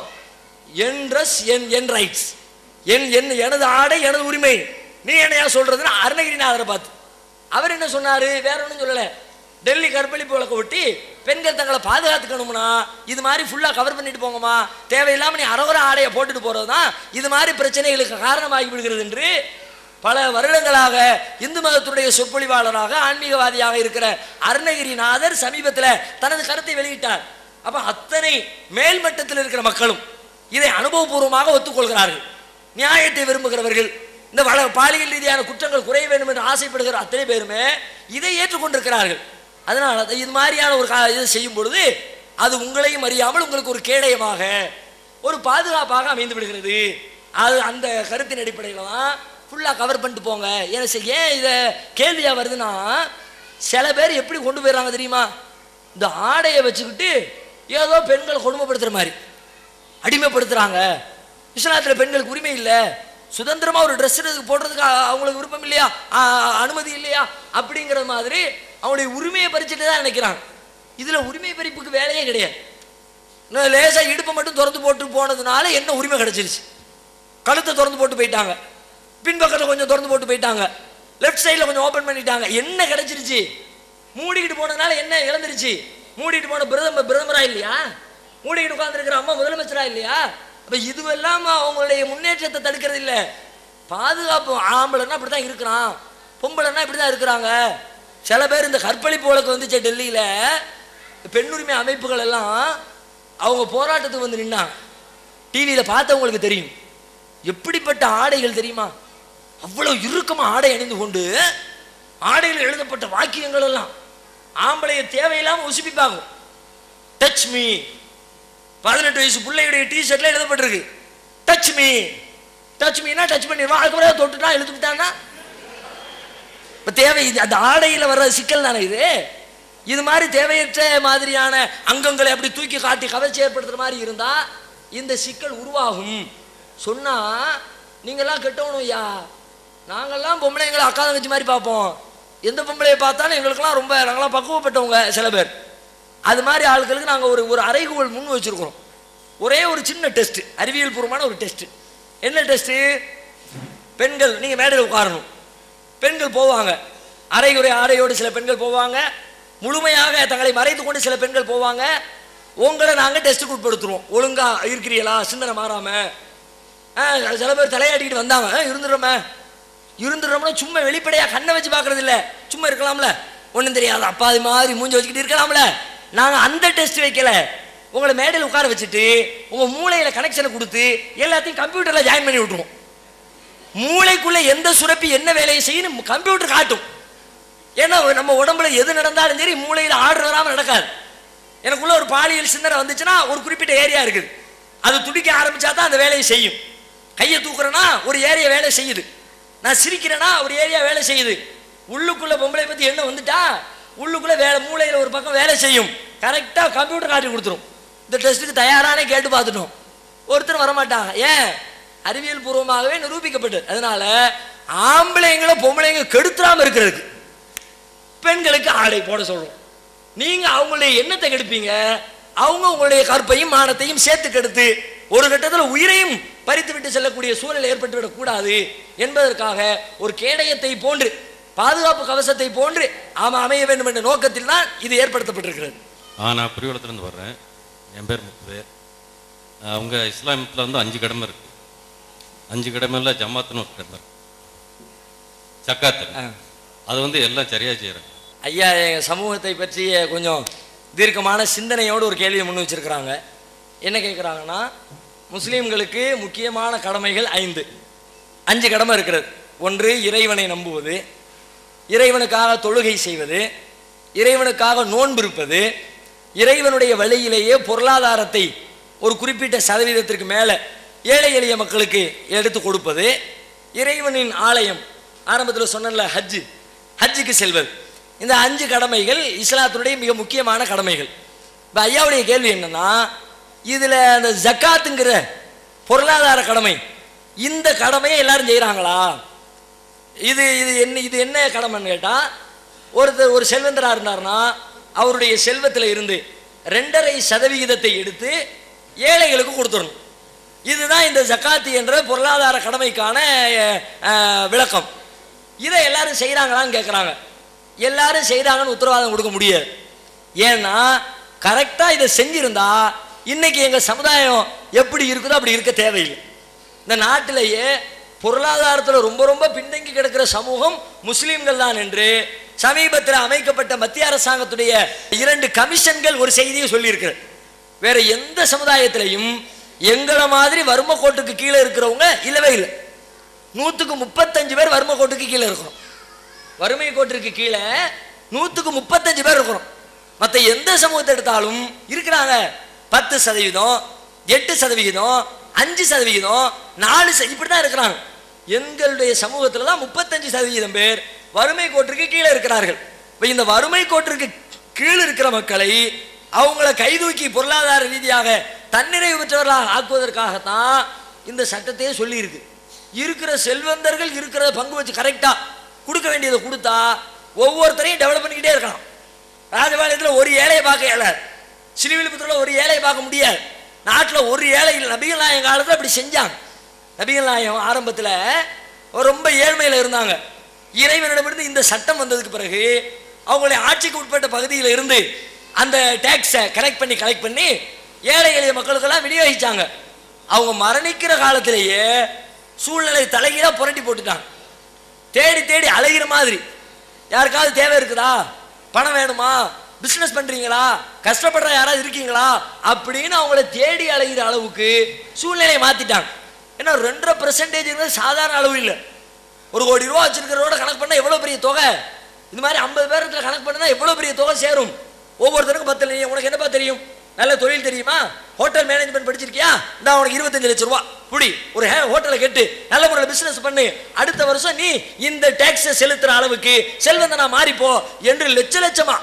என் ட்ரெஸ் என் என் ரைட்ஸ், என் என் எனது ஆடை எனது உரிமை, நீ என்னையா சொல்றதுன்னு அருணகிரிநாதரை பார்த்து. அவர் என்ன சொன்னாரு, வேற ஒன்றும் சொல்லலை. டெல்லி கற்பழிப்பு வழக்க ஒட்டி பெண்கள் தங்களை பாதுகாத்துக்கணும்னா இது மாதிரி ஃபுல்லா கவர் பண்ணிட்டு போங்கம்மா, தேவையில்லாம நீ அறகுற ஆடையை போட்டுட்டு போறதுதான் இது மாதிரி பிரச்சனைகளுக்கு காரணமாகி விடுகிறது என்று பல வருடங்களாக இந்து மதத்துடைய சொற்பொழிவாளராக ஆன்மீகவாதியாக இருக்கிற அருணகிரிநாதர் சமீபத்தில் தனது கருத்தை வெளியிட்டார். அப்ப அத்தனை மேல்மட்டத்தில் இருக்கிற மக்களும் இதை அனுபவபூர்வமாக ஒத்துக்கொள்கிறார்கள். நியாயத்தை விரும்புகிறவர்கள், இந்த வள பாலியல் ரீதியான குற்றங்கள் குறைய வேண்டும் என்று ஆசைப்படுகிற அத்தனை பேருமே இதை ஏற்றுக்கொண்டிருக்கிறார்கள். அதனால இது மாதிரியான ஒரு இதை செய்யும் பொழுது அது உங்களையும் அறியாமல் உங்களுக்கு ஒரு கேடயமாக ஒரு பாதுகாப்பாக அமைந்து விடுகிறது. அது அந்த கருத்தின் அடிப்படையில் தான் ஃபுல்லாக கவர் பண்ணிட்டு போங்க. ஏன் இதை கேள்வியாக வருதுன்னா, சில பேர் எப்படி கொண்டு போயிடறாங்க தெரியுமா, இந்த ஆடையை வச்சுக்கிட்டு ஏதோ பெண்களை கொடுமைப்படுத்துகிற மாதிரி அடிமைப்படுத்துகிறாங்க. இஸ்லாத்தில் பெண்களுக்கு உரிமை இல்லை, சுதந்திரமாக ஒரு ட்ரெஸ் போடுறதுக்கு அவங்களுக்கு விருப்பம் இல்லையா, அனுமதி இல்லையா அப்படிங்கிற மாதிரி அவங்களுடைய உரிமையை பறிச்சுட்டு தான் நினைக்கிறாங்க. இதில் உரிமை பறிப்புக்கு வேலையே கிடையாது. லேசாக இடுப்பை மட்டும் திறந்து போட்டு போனதுனால என்ன உரிமை கிடைச்சிருச்சு, கழுத்தை திறந்து போட்டு போயிட்டாங்க, பின்பக்கத்தை கொஞ்சம் திறந்து போட்டு போயிட்டாங்க, லெஃப்ட் சைடில் கொஞ்சம் ஓப்பன் பண்ணிட்டாங்க, என்ன கிடைச்சிருச்சு? மூடிக்கிட்டு போனதுனால என்ன இழந்துருச்சு? மூடிட்டு போன பிரதமர் பிரதமரா இல்லையா, மூடிக்கிட்டு உட்கார்ந்துருக்கிற அம்மா முதலமைச்சரா இல்லையா? அப்ப இதுவெல்லாம் அவங்களுடைய முன்னேற்றத்தை தடுக்கிறது இல்லை. பாதுகாப்பு, ஆம்பளைன்னா இப்படிதான் இருக்கிறான், பொம்பளைன்னா இப்படிதான் இருக்கிறாங்க. சில பேர் இந்த கற்பழிப்பு வழக்கு வந்துச்சு டெல்லியில, பெண்ணுரிமை அமைப்புகள் எல்லாம் அவங்க போராட்டத்துக்கு வந்து நின்னாங்க. டிவியில பார்த்தவங்களுக்கு தெரியும் எப்படிப்பட்ட ஆடைகள் தெரியுமா, அவ்வளவு இறுக்கமா ஆடை அணிந்து கொண்டு ஆடையில் எழுதப்பட்ட வாக்கியங்கள் எல்லாம் ஆம்பளைய தேவையில்லாம உசுப்பிப்பாங்க. டச் மீ, பதினெட்டு வயசு பிள்ளையுடைய டி ஷர்ட்ல எழுதப்பட்டிருக்கு டச் மீ. டச் மீனா டச் பண்ணிடுவான், அதுக்கப்புறம் தொட்டுட்டா எழுத்துட்டான்னா இப்ப தேவை. அந்த ஆடையில வர்ற சிக்கல் தானே இது. இது மாதிரி தேவையற்ற மாதிரியான அங்கங்களை அப்படி தூக்கி காட்டி கவர்ச்சி ஏற்படுத்துற மாதிரி இருந்தா இந்த சிக்கல் உருவாகும். சொன்னா நீங்கெல்லாம் கெட்டவனும் ஐயா, நாங்கெல்லாம் பொம்பளைங்களை அக்கா தங்கச்சி மாதிரி பார்ப்போம், எந்த பொம்பளையை பார்த்தாலும் எங்களுக்கெல்லாம் ரொம்ப நாங்களாம் பக்குவப்பட்டவங்க சில பேர். அது மாதிரி ஆட்களுக்கு நாங்கள் ஒரு ஒரு அறைகூவல் முன் வச்சுருக்கிறோம். ஒரே ஒரு சின்ன டெஸ்ட்டு, அறிவியல் பூர்வமான ஒரு டெஸ்ட்டு. என்ன டெஸ்ட்டு? பெண்கள் நீங்கள் மேடையில் உட்காரணும். பெண்கள் போவாங்க, அரைகுறை ஆடையோடு சில பெண்கள் போவாங்க, முழுமையாக தங்களை மறைத்து கொண்டு சில பெண்கள் போவாங்க. உங்களை நாங்கள் டெஸ்ட்டுக்கு உட்படுத்துருவோம். ஒழுங்கா இருக்கிறீங்களா, சிந்தனை மாறாம. சில பேர் தலையாட்டிக்கிட்டு வந்தாங்க, இருந்துடுறோமே இருந்துடுறோம்னா சும்மா வெளிப்படையாக கண்ணை வச்சு பார்க்கறது இல்லை, சும்மா இருக்கலாம்ல, ஒன்றும் தெரியாது அப்பா அது மாதிரி மூஞ்சி வச்சுக்கிட்டு இருக்கலாம்ல. நாங்கள் அந்த டெஸ்ட் வைக்கல, உங்களை மேடையில் உட்கார வச்சுட்டு உங்கள் மூளையில் கனெக்ஷனை கொடுத்து எல்லாத்தையும் கம்ப்யூட்டரில் ஜாயின் பண்ணி விட்டுருவோம். மூளைக்குள்ளே எந்த சுரப்பி என்ன வேலையை செய்யணும் கம்ப்யூட்டர் காட்டும். ஏன்னா நம்ம உடம்புல எது நடந்தாலும் சரி மூளையில் ஆர்டர் வராமல் நடக்காது. எனக்குள்ள ஒரு பாலியல் சிந்தனை வந்துச்சுன்னா ஒரு குறிப்பிட்ட ஏரியா இருக்குது, அது துடிக்க ஆரம்பிச்சா தான் அந்த வேலையை செய்யும். கையை தூக்குறேன்னா ஒரு ஏரியா வேலை செய்யுது, நான் சிரிக்கிறேன்னா ஒரு ஏரியா வேலை செய்யுது. உள்ளுக்குள்ள பொம்பளை பற்றி என்ன வந்துட்டா உள்ளுக்குள்ள வேலை மூளையில் ஒரு பக்கம் வேலை செய்யும். கரெக்டாக கம்ப்யூட்டர் காட்டி கொடுத்துரும். இந்த டெஸ்ட்டுக்கு தயாரானே கேட்டு பார்த்துட்டோம், ஒருத்தர் வரமாட்டாங்க. ஏன்? அறிவியல் பூர்வமாகவே நிரூபிக்கப்பட்டு. அதனால ஆம்பளைங்களை பொம்பளைங்க கெடுத்துறாம இருக்கிறதுக்கு பெண்களுக்கு ஆடை போட சொல்றோம். நீங்க அவங்களுடைய எண்ணத்தை கெடுப்பீங்க, அவங்க உங்களுடைய கற்பையும் மானத்தையும் சேர்த்து கெடுத்து ஒரு கட்டத்தில் உயிரையும் பறித்து விட்டு செல்லக்கூடிய சூழல் ஏற்பட்டுவிடக் கூடாது என்பதற்காக ஒரு கேடயத்தை போன்று பாதுகாப்பு கவசத்தை போன்று ஆமா அமைய வேண்டும் என்ற நோக்கத்தில் தான் இது ஏற்படுத்தப்பட்டிருக்கிறது. ஆ நான் புரிவலத்திலிருந்து வர்றேன். என் பேர் முத்து. அவங்க இஸ்லாமத்தில் வந்து அஞ்சு கடமை இருக்கு. அஞ்சு கடமையில் ஜமாத்துன்னு ஒரு கடமை இருக்கு, சக்காத்து. அது வந்து எல்லாம் சரியா செய்யறாங்க. ஐயா எங்கள் சமூகத்தை பற்றிய கொஞ்சம் தீர்க்கமான சிந்தனையோடு ஒரு கேள்வியை முன் வச்சிருக்கிறாங்க. என்ன கேட்குறாங்கன்னா, முஸ்லீம்களுக்கு முக்கியமான கடமைகள் ஐந்து, அஞ்சு கடமை இருக்கிறது. ஒன்று இறைவனை நம்புவது, இறைவனுக்காக தொழுகை செய்வது, இறைவனுக்காக நோன்பு இருப்பது, இறைவனுடைய வழியிலேயே பொருளாதாரத்தை ஒரு குறிப்பிட்ட சதவீதத்திற்கு மேலே ஏழை எளிய மக்களுக்கு எடுத்து கொடுப்பது, இறைவனின் ஆலயம் ஆரம்பத்தில் சொன்னல ஹஜ்ஜு ஹஜ்ஜுக்கு செல்வது. இந்த அஞ்சு கடமைகள் இஸ்லாத்தினுடைய மிக முக்கியமான கடமைகள். இப்போ ஐயாவுடைய கேள்வி என்னன்னா, இதில் அந்த ஜக்காத்துங்கிற பொருளாதார கடமை, இந்த கடமையை எல்லாரும் செய்கிறாங்களா? இது இது என்ன இது என்ன கடமைன்னு கேட்டால், ஒருத்தர் ஒரு செல்வந்தராக இருந்தார்னா அவருடைய செல்வத்தில் இருந்து ரெண்டரை சதவிகிதத்தை எடுத்து ஏழைகளுக்கு கொடுத்துடணும். இதுதான் இந்த ஜக்காத்து என்ற பொருளாதார கடமைக்கான விளக்கம். இதை எல்லாரும் செய்கிறாங்களான்னு கேட்குறாங்க. எல்லாரும் செய்கிறாங்கன்னு உத்தரவாதம் கொடுக்க முடியாது. ஏன்னா கரெக்டாக இதை செஞ்சிருந்தா இன்னைக்கு எங்கள் சமுதாயம் எப்படி இருக்குதோ அப்படி இருக்க தேவையில்லை. இந்த நாட்டிலேயே பொருளாதாரத்தில் ரொம்ப ரொம்ப பின்தங்கி கிடக்கிற சமூகம் முஸ்லீம்கள் தான் என்று சமீபத்தில் அமைக்கப்பட்ட மத்திய அரசாங்கத்துடைய இரண்டு கமிஷன்கள் ஒரு செய்தியை சொல்லியிருக்கிறது. வேற எந்த சமுதாயத்திலையும் எங்களை மாதிரி வறுமை கோட்டுக்கு கீழே இருக்கிறவங்க இல்லவே இல்லை. நூற்றுக்கு முப்பத்தஞ்சு பேர் வறுமை கோட்டுக்கு கீழே இருக்கிறோம். வறுமை கோட்டிற்கு கீழே நூற்றுக்கு முப்பத்தஞ்சு பேர் இருக்கிறோம். மற்ற எந்த சமூகத்தை எடுத்தாலும் இருக்கிறாங்க பத்து சதவீதம், எட்டு சதவிகிதம், அஞ்சு சதவிகிதம், நாலு இப்படி தான் இருக்கிறாங்க. எங்களுடைய சமூகத்தில் தான் முப்பத்தஞ்சு சதவீதம் பேர் வறுமை கோட்டிற்கு கீழே இருக்கிறார்கள். இப்போ இந்த வறுமை கோட்டிற்கு கீழே இருக்கிற மக்களை அவங்கள கைதூக்கி பொருளாதார ரீதியாக தன்னிறைவு பெற்றவர்களாக ஆக்குவதற்காகத்தான் இந்த சட்டத்தையே சொல்லியிருக்கு. இருக்கிற செல்வந்தர்கள் இருக்கிற பங்கு வச்சு கரெக்டாக கொடுக்க வேண்டியதை கொடுத்தா ஒவ்வொருத்தரையும் டெவலப் பண்ணிக்கிட்டே இருக்கலாம். ராஜபாளையத்தில் ஒரு ஏழையை பார்க்க இயலாது, ஸ்ரீவில்லிபுத்தூரில் ஒரு ஏழையை பார்க்க முடியாது. நாட்டில் ஒரு ஏழை இல்லை. நபிகள் நாயகம் காலத்தில் அப்படி செஞ்சாங்க. நபிகள் நாயகம் ஆரம்பத்தில் ரொம்ப ஏழ்மையில் இருந்தாங்க. இறைவனிடமிருந்து இந்த சட்டம் வந்ததுக்கு பிறகு அவங்களுடைய ஆட்சிக்கு உட்பட்ட பகுதியில் இருந்து அந்த டேக்ஸை கலெக்ட் பண்ணி கலெக்ட் பண்ணி ஏழை எளிய மக்களுக்கெல்லாம் விநியோகிச்சாங்க. அவங்க மரணிக்கிற காலத்திலேயே சூழ்நிலை தலைகீழாக புரட்டி போட்டுட்டாங்க. தேடி தேடி அலைகிற மாதிரி, யாருக்காவது தேவை இருக்குதா, பணம் வேணுமா, பிஸ்னஸ் பண்ணுறீங்களா, கஷ்டப்படுற யாராவது இருக்கீங்களா அப்படின்னு அவங்கள தேடி அலைகிற அளவுக்கு சூழ்நிலையை மாற்றிட்டாங்க. ஏன்னா ரெண்டரை பெர்சன்டேஜ் சாதாரண அளவு இல்லை. ஒரு கோடி ரூபா வச்சிருக்கிறோட கணக்கு பண்ணால் எவ்வளோ பெரிய தொகை. இது மாதிரி ஐம்பது பேரத்தில் கணக்கு பண்ணால் எவ்வளோ பெரிய தொகை சேரும். ஒவ்வொருத்தருக்கும் பத்து லட்சம். உனக்கு என்னப்பா தெரியும், நல்ல தொழில் தெரியுமா, ஹோட்டல் மேனேஜ்மெண்ட் படிச்சிருக்கியா, இந்த உனக்கு இருபத்தஞ்சு லட்சம் ரூபா புடி, ஒரு ஹோட்டலை கெட்டு நல்ல முறையில் பிசினஸ் பண்ணு, அடுத்த வருஷம் நீ இந்த டேக்ஸை செலுத்துற அளவுக்கு செல்வந்தனா மாறிப்போ என்று லட்ச லட்சமா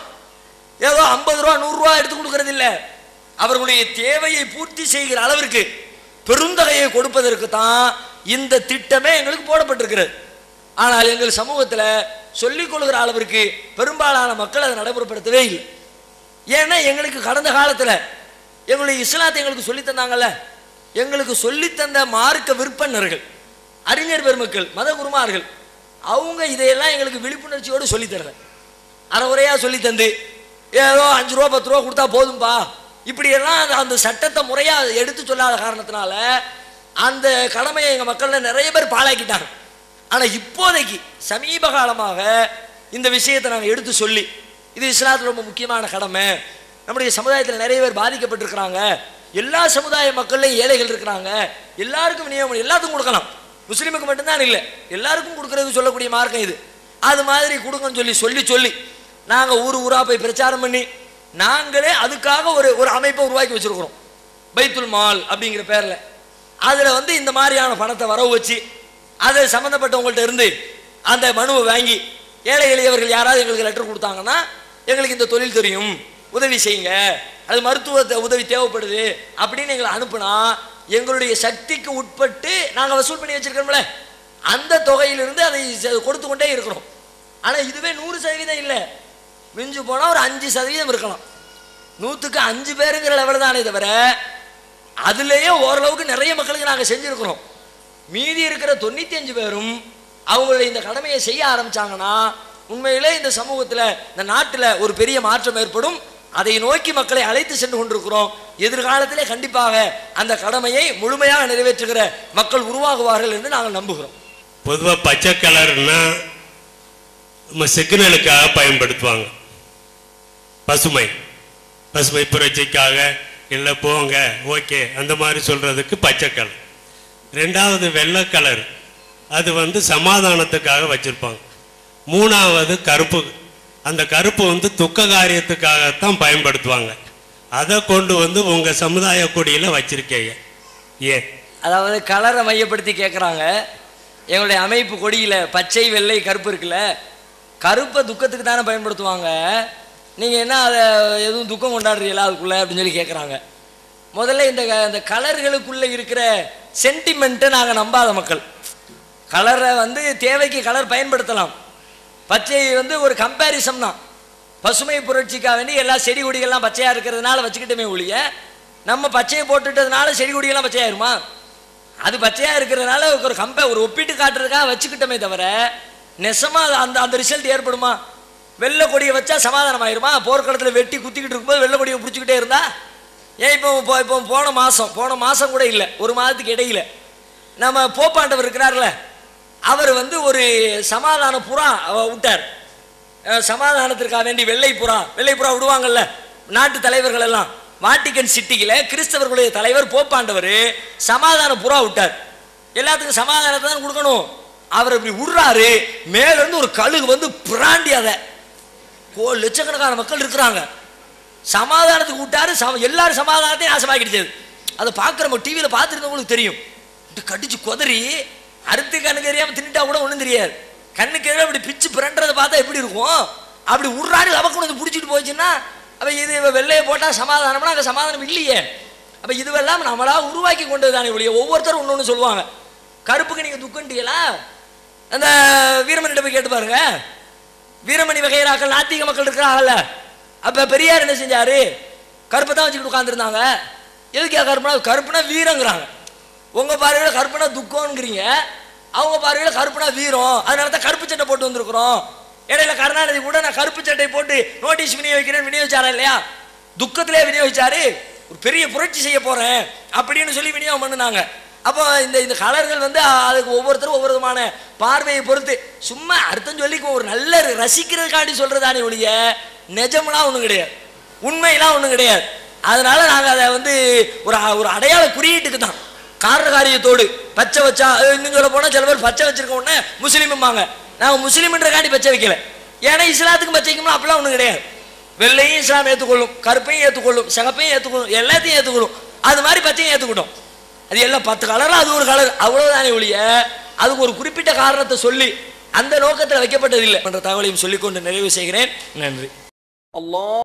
ஏதோ ஐம்பது ரூபா நூறு ரூபா எடுத்து கொடுக்கறது இல்லை. அவர்களுடைய தேவையை பூர்த்தி செய்கிற அளவிற்கு பெருந்தொகையை கொடுப்பதற்கு தான் இந்த திட்டமே எங்களுக்கு போடப்பட்டிருக்கிறது. ஆனால் எங்கள் சமூகத்தில் சொல்லிக் கொள்கிற அளவிற்கு பெரும்பாலான மக்கள் அதை நடைமுறைப்படுத்தவே இல்லை. ஏன்னா எங்களுக்கு கடந்த காலத்தில் எங்களுடைய இஸ்லாத்தை எங்களுக்கு சொல்லி தந்தாங்கல்ல, எங்களுக்கு சொல்லித்தந்த மார்க்க விற்பனர்கள், அறிஞர் பெருமக்கள், மத குருமார்கள், அவங்க இதையெல்லாம் எங்களுக்கு விழிப்புணர்ச்சியோடு சொல்லித்தரல. அறவுரையாக சொல்லி தந்து ஏதோ அஞ்சு ரூபா பத்து ரூபா கொடுத்தா போதும்பா இப்படியெல்லாம் அந்த சட்டத்தை முறையாக எடுத்து சொல்லாத காரணத்தினால அந்த கடமையை எங்கள் மக்களில் நிறைய பேர் பாழாக்கிட்டாங்க. ஆனால் இப்போதைக்கு சமீப காலமாக இந்த விஷயத்தை நாங்கள் எடுத்து சொல்லி, இது இஸ்லாத்தில் ரொம்ப முக்கியமான கடமை, நம்முடைய சமுதாயத்தில் நிறைய பேர் பாதிக்கப்பட்டிருக்கிறாங்க, எல்லா சமுதாய மக்கள்லையும் ஏழைகள் இருக்கிறாங்க, எல்லாருக்கும் விநியோகம் எல்லாத்துக்கும் கொடுக்கலாம், முஸ்லீமுக்கு மட்டும்தான் இல்லை எல்லாருக்கும் கொடுக்கறதுக்கு சொல்லக்கூடிய மார்க்கம் இது. அது மாதிரி கொடுங்கன்னு சொல்லி சொல்லி சொல்லி நாங்கள் ஊர் ஊராக போய் பிரச்சாரம் பண்ணி நாங்களே அதுக்காக ஒரு ஒரு அமைப்பை உருவாக்கி வச்சுருக்கிறோம், பைத்துல் மால் அப்படிங்கிற பேரில். அதில் வந்து இந்த மாதிரியான பணத்தை வரவு வச்சு அதை சம்மந்தப்பட்டவங்கள்ட்ட இருந்து அந்த மனுவை வாங்கி ஏழை எளியவர்கள் யாராவது எங்களுக்கு லெட்டர் கொடுத்தாங்கன்னா எங்களுக்கு இந்த தொழில் தெரியும், உதவி செய்யுங்க, அது மருத்துவ உதவி தேவைப்படுது அப்படின்னு எங்களை அனுப்புனா எங்களுடைய சக்திக்கு உட்பட்டு நாங்கள் வசூல் பண்ணி வச்சிருக்கோம்ல அந்த தொகையிலிருந்து அதை கொடுத்து கொண்டே இருக்கிறோம். ஆனால் இதுவே நூறு சதவீதம் இல்லை, மிஞ்சு போனால் ஒரு அஞ்சு சதவீதம் இருக்கலாம், நூற்றுக்கு அஞ்சு பேருங்கிற லெவல் தானே தவிர அதுலேயே ஓரளவுக்கு நிறைய மக்களுக்கு நாங்கள் செஞ்சுருக்கிறோம். மீதி இருக்கிற தொண்ணூற்றி அஞ்சு பேரும் அவங்களுடைய இந்த கடமையை செய்ய ஆரம்பித்தாங்கன்னா உண்மையிலே இந்த சமூகத்தில் இந்த நாட்டில் ஒரு பெரிய மாற்றம் ஏற்படும். அதை நோக்கி மக்களை அழைத்து சென்று கொண்டிருக்கிறோம். எதிர்காலத்திலே கண்டிப்பாக அந்த கடமையை முழுமையாக நிறைவேற்றுகிற மக்கள் உருவாகுவார்கள் என்று நாங்கள் நம்புகிறோம். பொதுவாக பச்சை கலர்னா நம்ம சிக்னலுக்காக பயன்படுத்துவாங்க, பசுமை பசுமை புரட்சிக்காக இல்லை போங்க ஓகே அந்த மாதிரி சொல்கிறதுக்கு பச்சை கலர். ரெண்டாவது வெள்ளை கலர், அது வந்து சமாதானத்துக்காக வச்சுருப்பாங்க. மூணாவது கருப்பு, அந்த கருப்பு வந்து துக்க காரியத்துக்காகத்தான் பயன்படுத்துவாங்க. அதை கொண்டு வந்து உங்கள் சமுதாய கொடியில் வச்சுருக்கீங்க ஏன்? அதாவது கலரை மையப்படுத்தி கேட்குறாங்க. எங்களுடைய அமைப்பு கொடியில் பச்சை வெள்ளை கருப்பு இருக்குல்ல, கருப்பை துக்கத்துக்கு தானே பயன்படுத்துவாங்க, நீங்கள் என்ன அதை எதுவும் துக்கம் கொண்டாடுறீங்களா அதுக்குள்ளே அப்படின்னு சொல்லி கேட்குறாங்க. முதல்ல இந்த இந்த கலர்களுக்குள்ளே இருக்கிற சென்டிமெண்ட்டை நாங்கள் நம்பாத மக்கள். கலரை வந்து தேவைக்கு கலர் பயன்படுத்தலாம், பச்சை வந்து ஒரு கம்பேரிசன் தான். பசுமை புரட்சிக்காக வேண்டி எல்லா செடி கொடிகள்லாம் பச்சையாக இருக்கிறதுனால வச்சுக்கிட்டோமே ஒழிய நம்ம பச்சையை போட்டுட்டதுனால செடி கொடிகள்லாம் பச்சையாயிருமா? அது பச்சையாக இருக்கிறதுனால ஒரு கம்பே ஒரு ஒப்பிட்டு காட்டுறதுக்காக வச்சுக்கிட்டோமே தவிர நெசமாக அந்த அந்த ரிசல்ட் ஏற்படுமா? வெள்ளை கொடியை வச்சா சமாதானம் ஆயிருமா? போர்க்களத்தில் வெட்டி குத்திக்கிட்டு இருக்கும்போது வெள்ளை கொடியை பிடிச்சிக்கிட்டே இருந்தா ஏன்? இப்போ இப்போ போன மாதம் போன மாதம் கூட இல்லை, ஒரு மாதத்துக்கு இடையில் நம்ம போப்பாண்டவர் இருக்கிறார்ல, அவர் வந்து ஒரு சமாதான புறா விட்டார். சமாதானத்திற்காக வேண்டி வெள்ளை புறா வெள்ளை புறா விடுவாங்கல்ல நாட்டு தலைவர்கள் எல்லாம். வாட்டிக்கன் சிட்டியில் கிறிஸ்தவர்களுடைய தலைவர் போப்பாண்டவர் சமாதான புறா விட்டார். எல்லாத்துக்கும் சமாதானத்தை தான் கொடுக்கணும். அவர் இப்படி விடுறாரு, மேலேருந்து ஒரு கழுகு வந்து பிராண்டி அதை கோ லட்சக்கணக்கான மக்கள் இருக்கிறாங்க. சமாதானத்துக்கு விட்டாரு, எல்லாரும் சமாதானத்தையும் நாசமாக்கிடுச்சு. அதை பார்க்குறவங்க டிவியில் பார்த்துருந்தவங்களுக்கு தெரியும். கடிச்சு கொதறி அறுத்து கண்ணுக்கு தெரியாமல் தின்னுட்டா கூட ஒன்றும் தெரியாது. கண்ணுக்கு எதிராக அப்படி பிச்சு பிறன்றதை பார்த்தா எப்படி இருக்கும்? அப்படி விட்றாரு, அவக்கு வந்து பிடிச்சிட்டு போச்சுன்னா அப்போ இது வெள்ளையை போட்டால் சமாதானம்னா அங்கே சமாதானம் இல்லையே. அப்போ இதுவெல்லாம் நம்மளாக உருவாக்கி கொண்டது தானே ஒழிய ஒவ்வொருத்தரும் ஒன்று ஒன்று சொல்லுவாங்க. கருப்புக்கு நீங்கள் துக்கன்ட்டீங்களா? அந்த வீரமணிகிட்ட போய் கேட்டு பாருங்க. வீரமணி வகைராக்கள் நாத்திக மக்கள் இருக்கிறாங்கல்ல, அப்போ பெரியார் என்ன செஞ்சாரு? கருப்பை தான் வச்சுக்கிட்டு உட்காந்துருந்தாங்க. எதுக்கே கருப்புனா? கருப்புனா வீரங்கிறாங்க. உங்கள் பார்வையில் கருப்புனா துக்கம்ங்கிறீங்க, அவங்க பார்வையில் கருப்புனா வீரம். அதனால தான் கருப்பு சட்டை போட்டு வந்திருக்கிறோம். இடையில கருணாநிதி கூட நான் கருப்பு சட்டை போட்டு நோட்டீஸ் விநியோகிக்கிறேன் விநியோகிச்சாரா இல்லையா? துக்கத்திலே விநியோகிச்சாரு. ஒரு பெரிய புரட்சி செய்ய போறேன் அப்படின்னு சொல்லி விநியோகம் பண்ணினாங்க. அப்போ இந்த இந்த கலர்கள் வந்து அதுக்கு ஒவ்வொருத்தரும் ஒவ்வொரு விதமான பார்வையை பொறுத்து சும்மா அர்த்தம் சொல்லி ஒரு நல்ல ரசிக்கிறதுக்காண்டி சொல்றதானே ஒழிய நிஜம்லாம் ஒன்றும் கிடையாது, உண்மையெல்லாம் ஒன்றும் கிடையாது. அதனால நாங்கள் அதை வந்து ஒரு ஒரு அடையாள குறியீட்டுக்கு தான் காரணகாரியத்தோடு பச்சை வச்சா இன்னும் சொல்ல போனால் சில பேர் பச்சை வச்சிருக்க உடனே முஸ்லீமும்பாங்க. நாங்கள் முஸ்லீம்ன்றக்காண்டி பச்சை வைக்கல. ஏன்னா இஸ்லாத்துக்கும் பச்சை வைக்கணும் அப்படிலாம் ஒன்றும் கிடையாது. வெள்ளையும் இஸ்லாம் ஏற்றுக்கொள்ளும், கருப்பையும் ஏற்றுக்கொள்ளும், சிகப்பையும் ஏற்றுக்கொள்ளும், எல்லாத்தையும் ஏற்றுக்கொள்ளும். அது மாதிரி பச்சையும் ஏற்றுக்கிட்டோம். அது எல்லாம் பத்து கலரில் அது ஒரு கலர், அவ்வளோதானே ஒழிய அதுக்கு ஒரு குறிப்பிட்ட காரணத்தை சொல்லி அந்த நோக்கத்தில் வைக்கப்பட்டதில்லை என்ற தகவலையும் சொல்லிக்கொண்டு நிறைவு செய்கிறேன். நன்றி. அல்லாஹ்.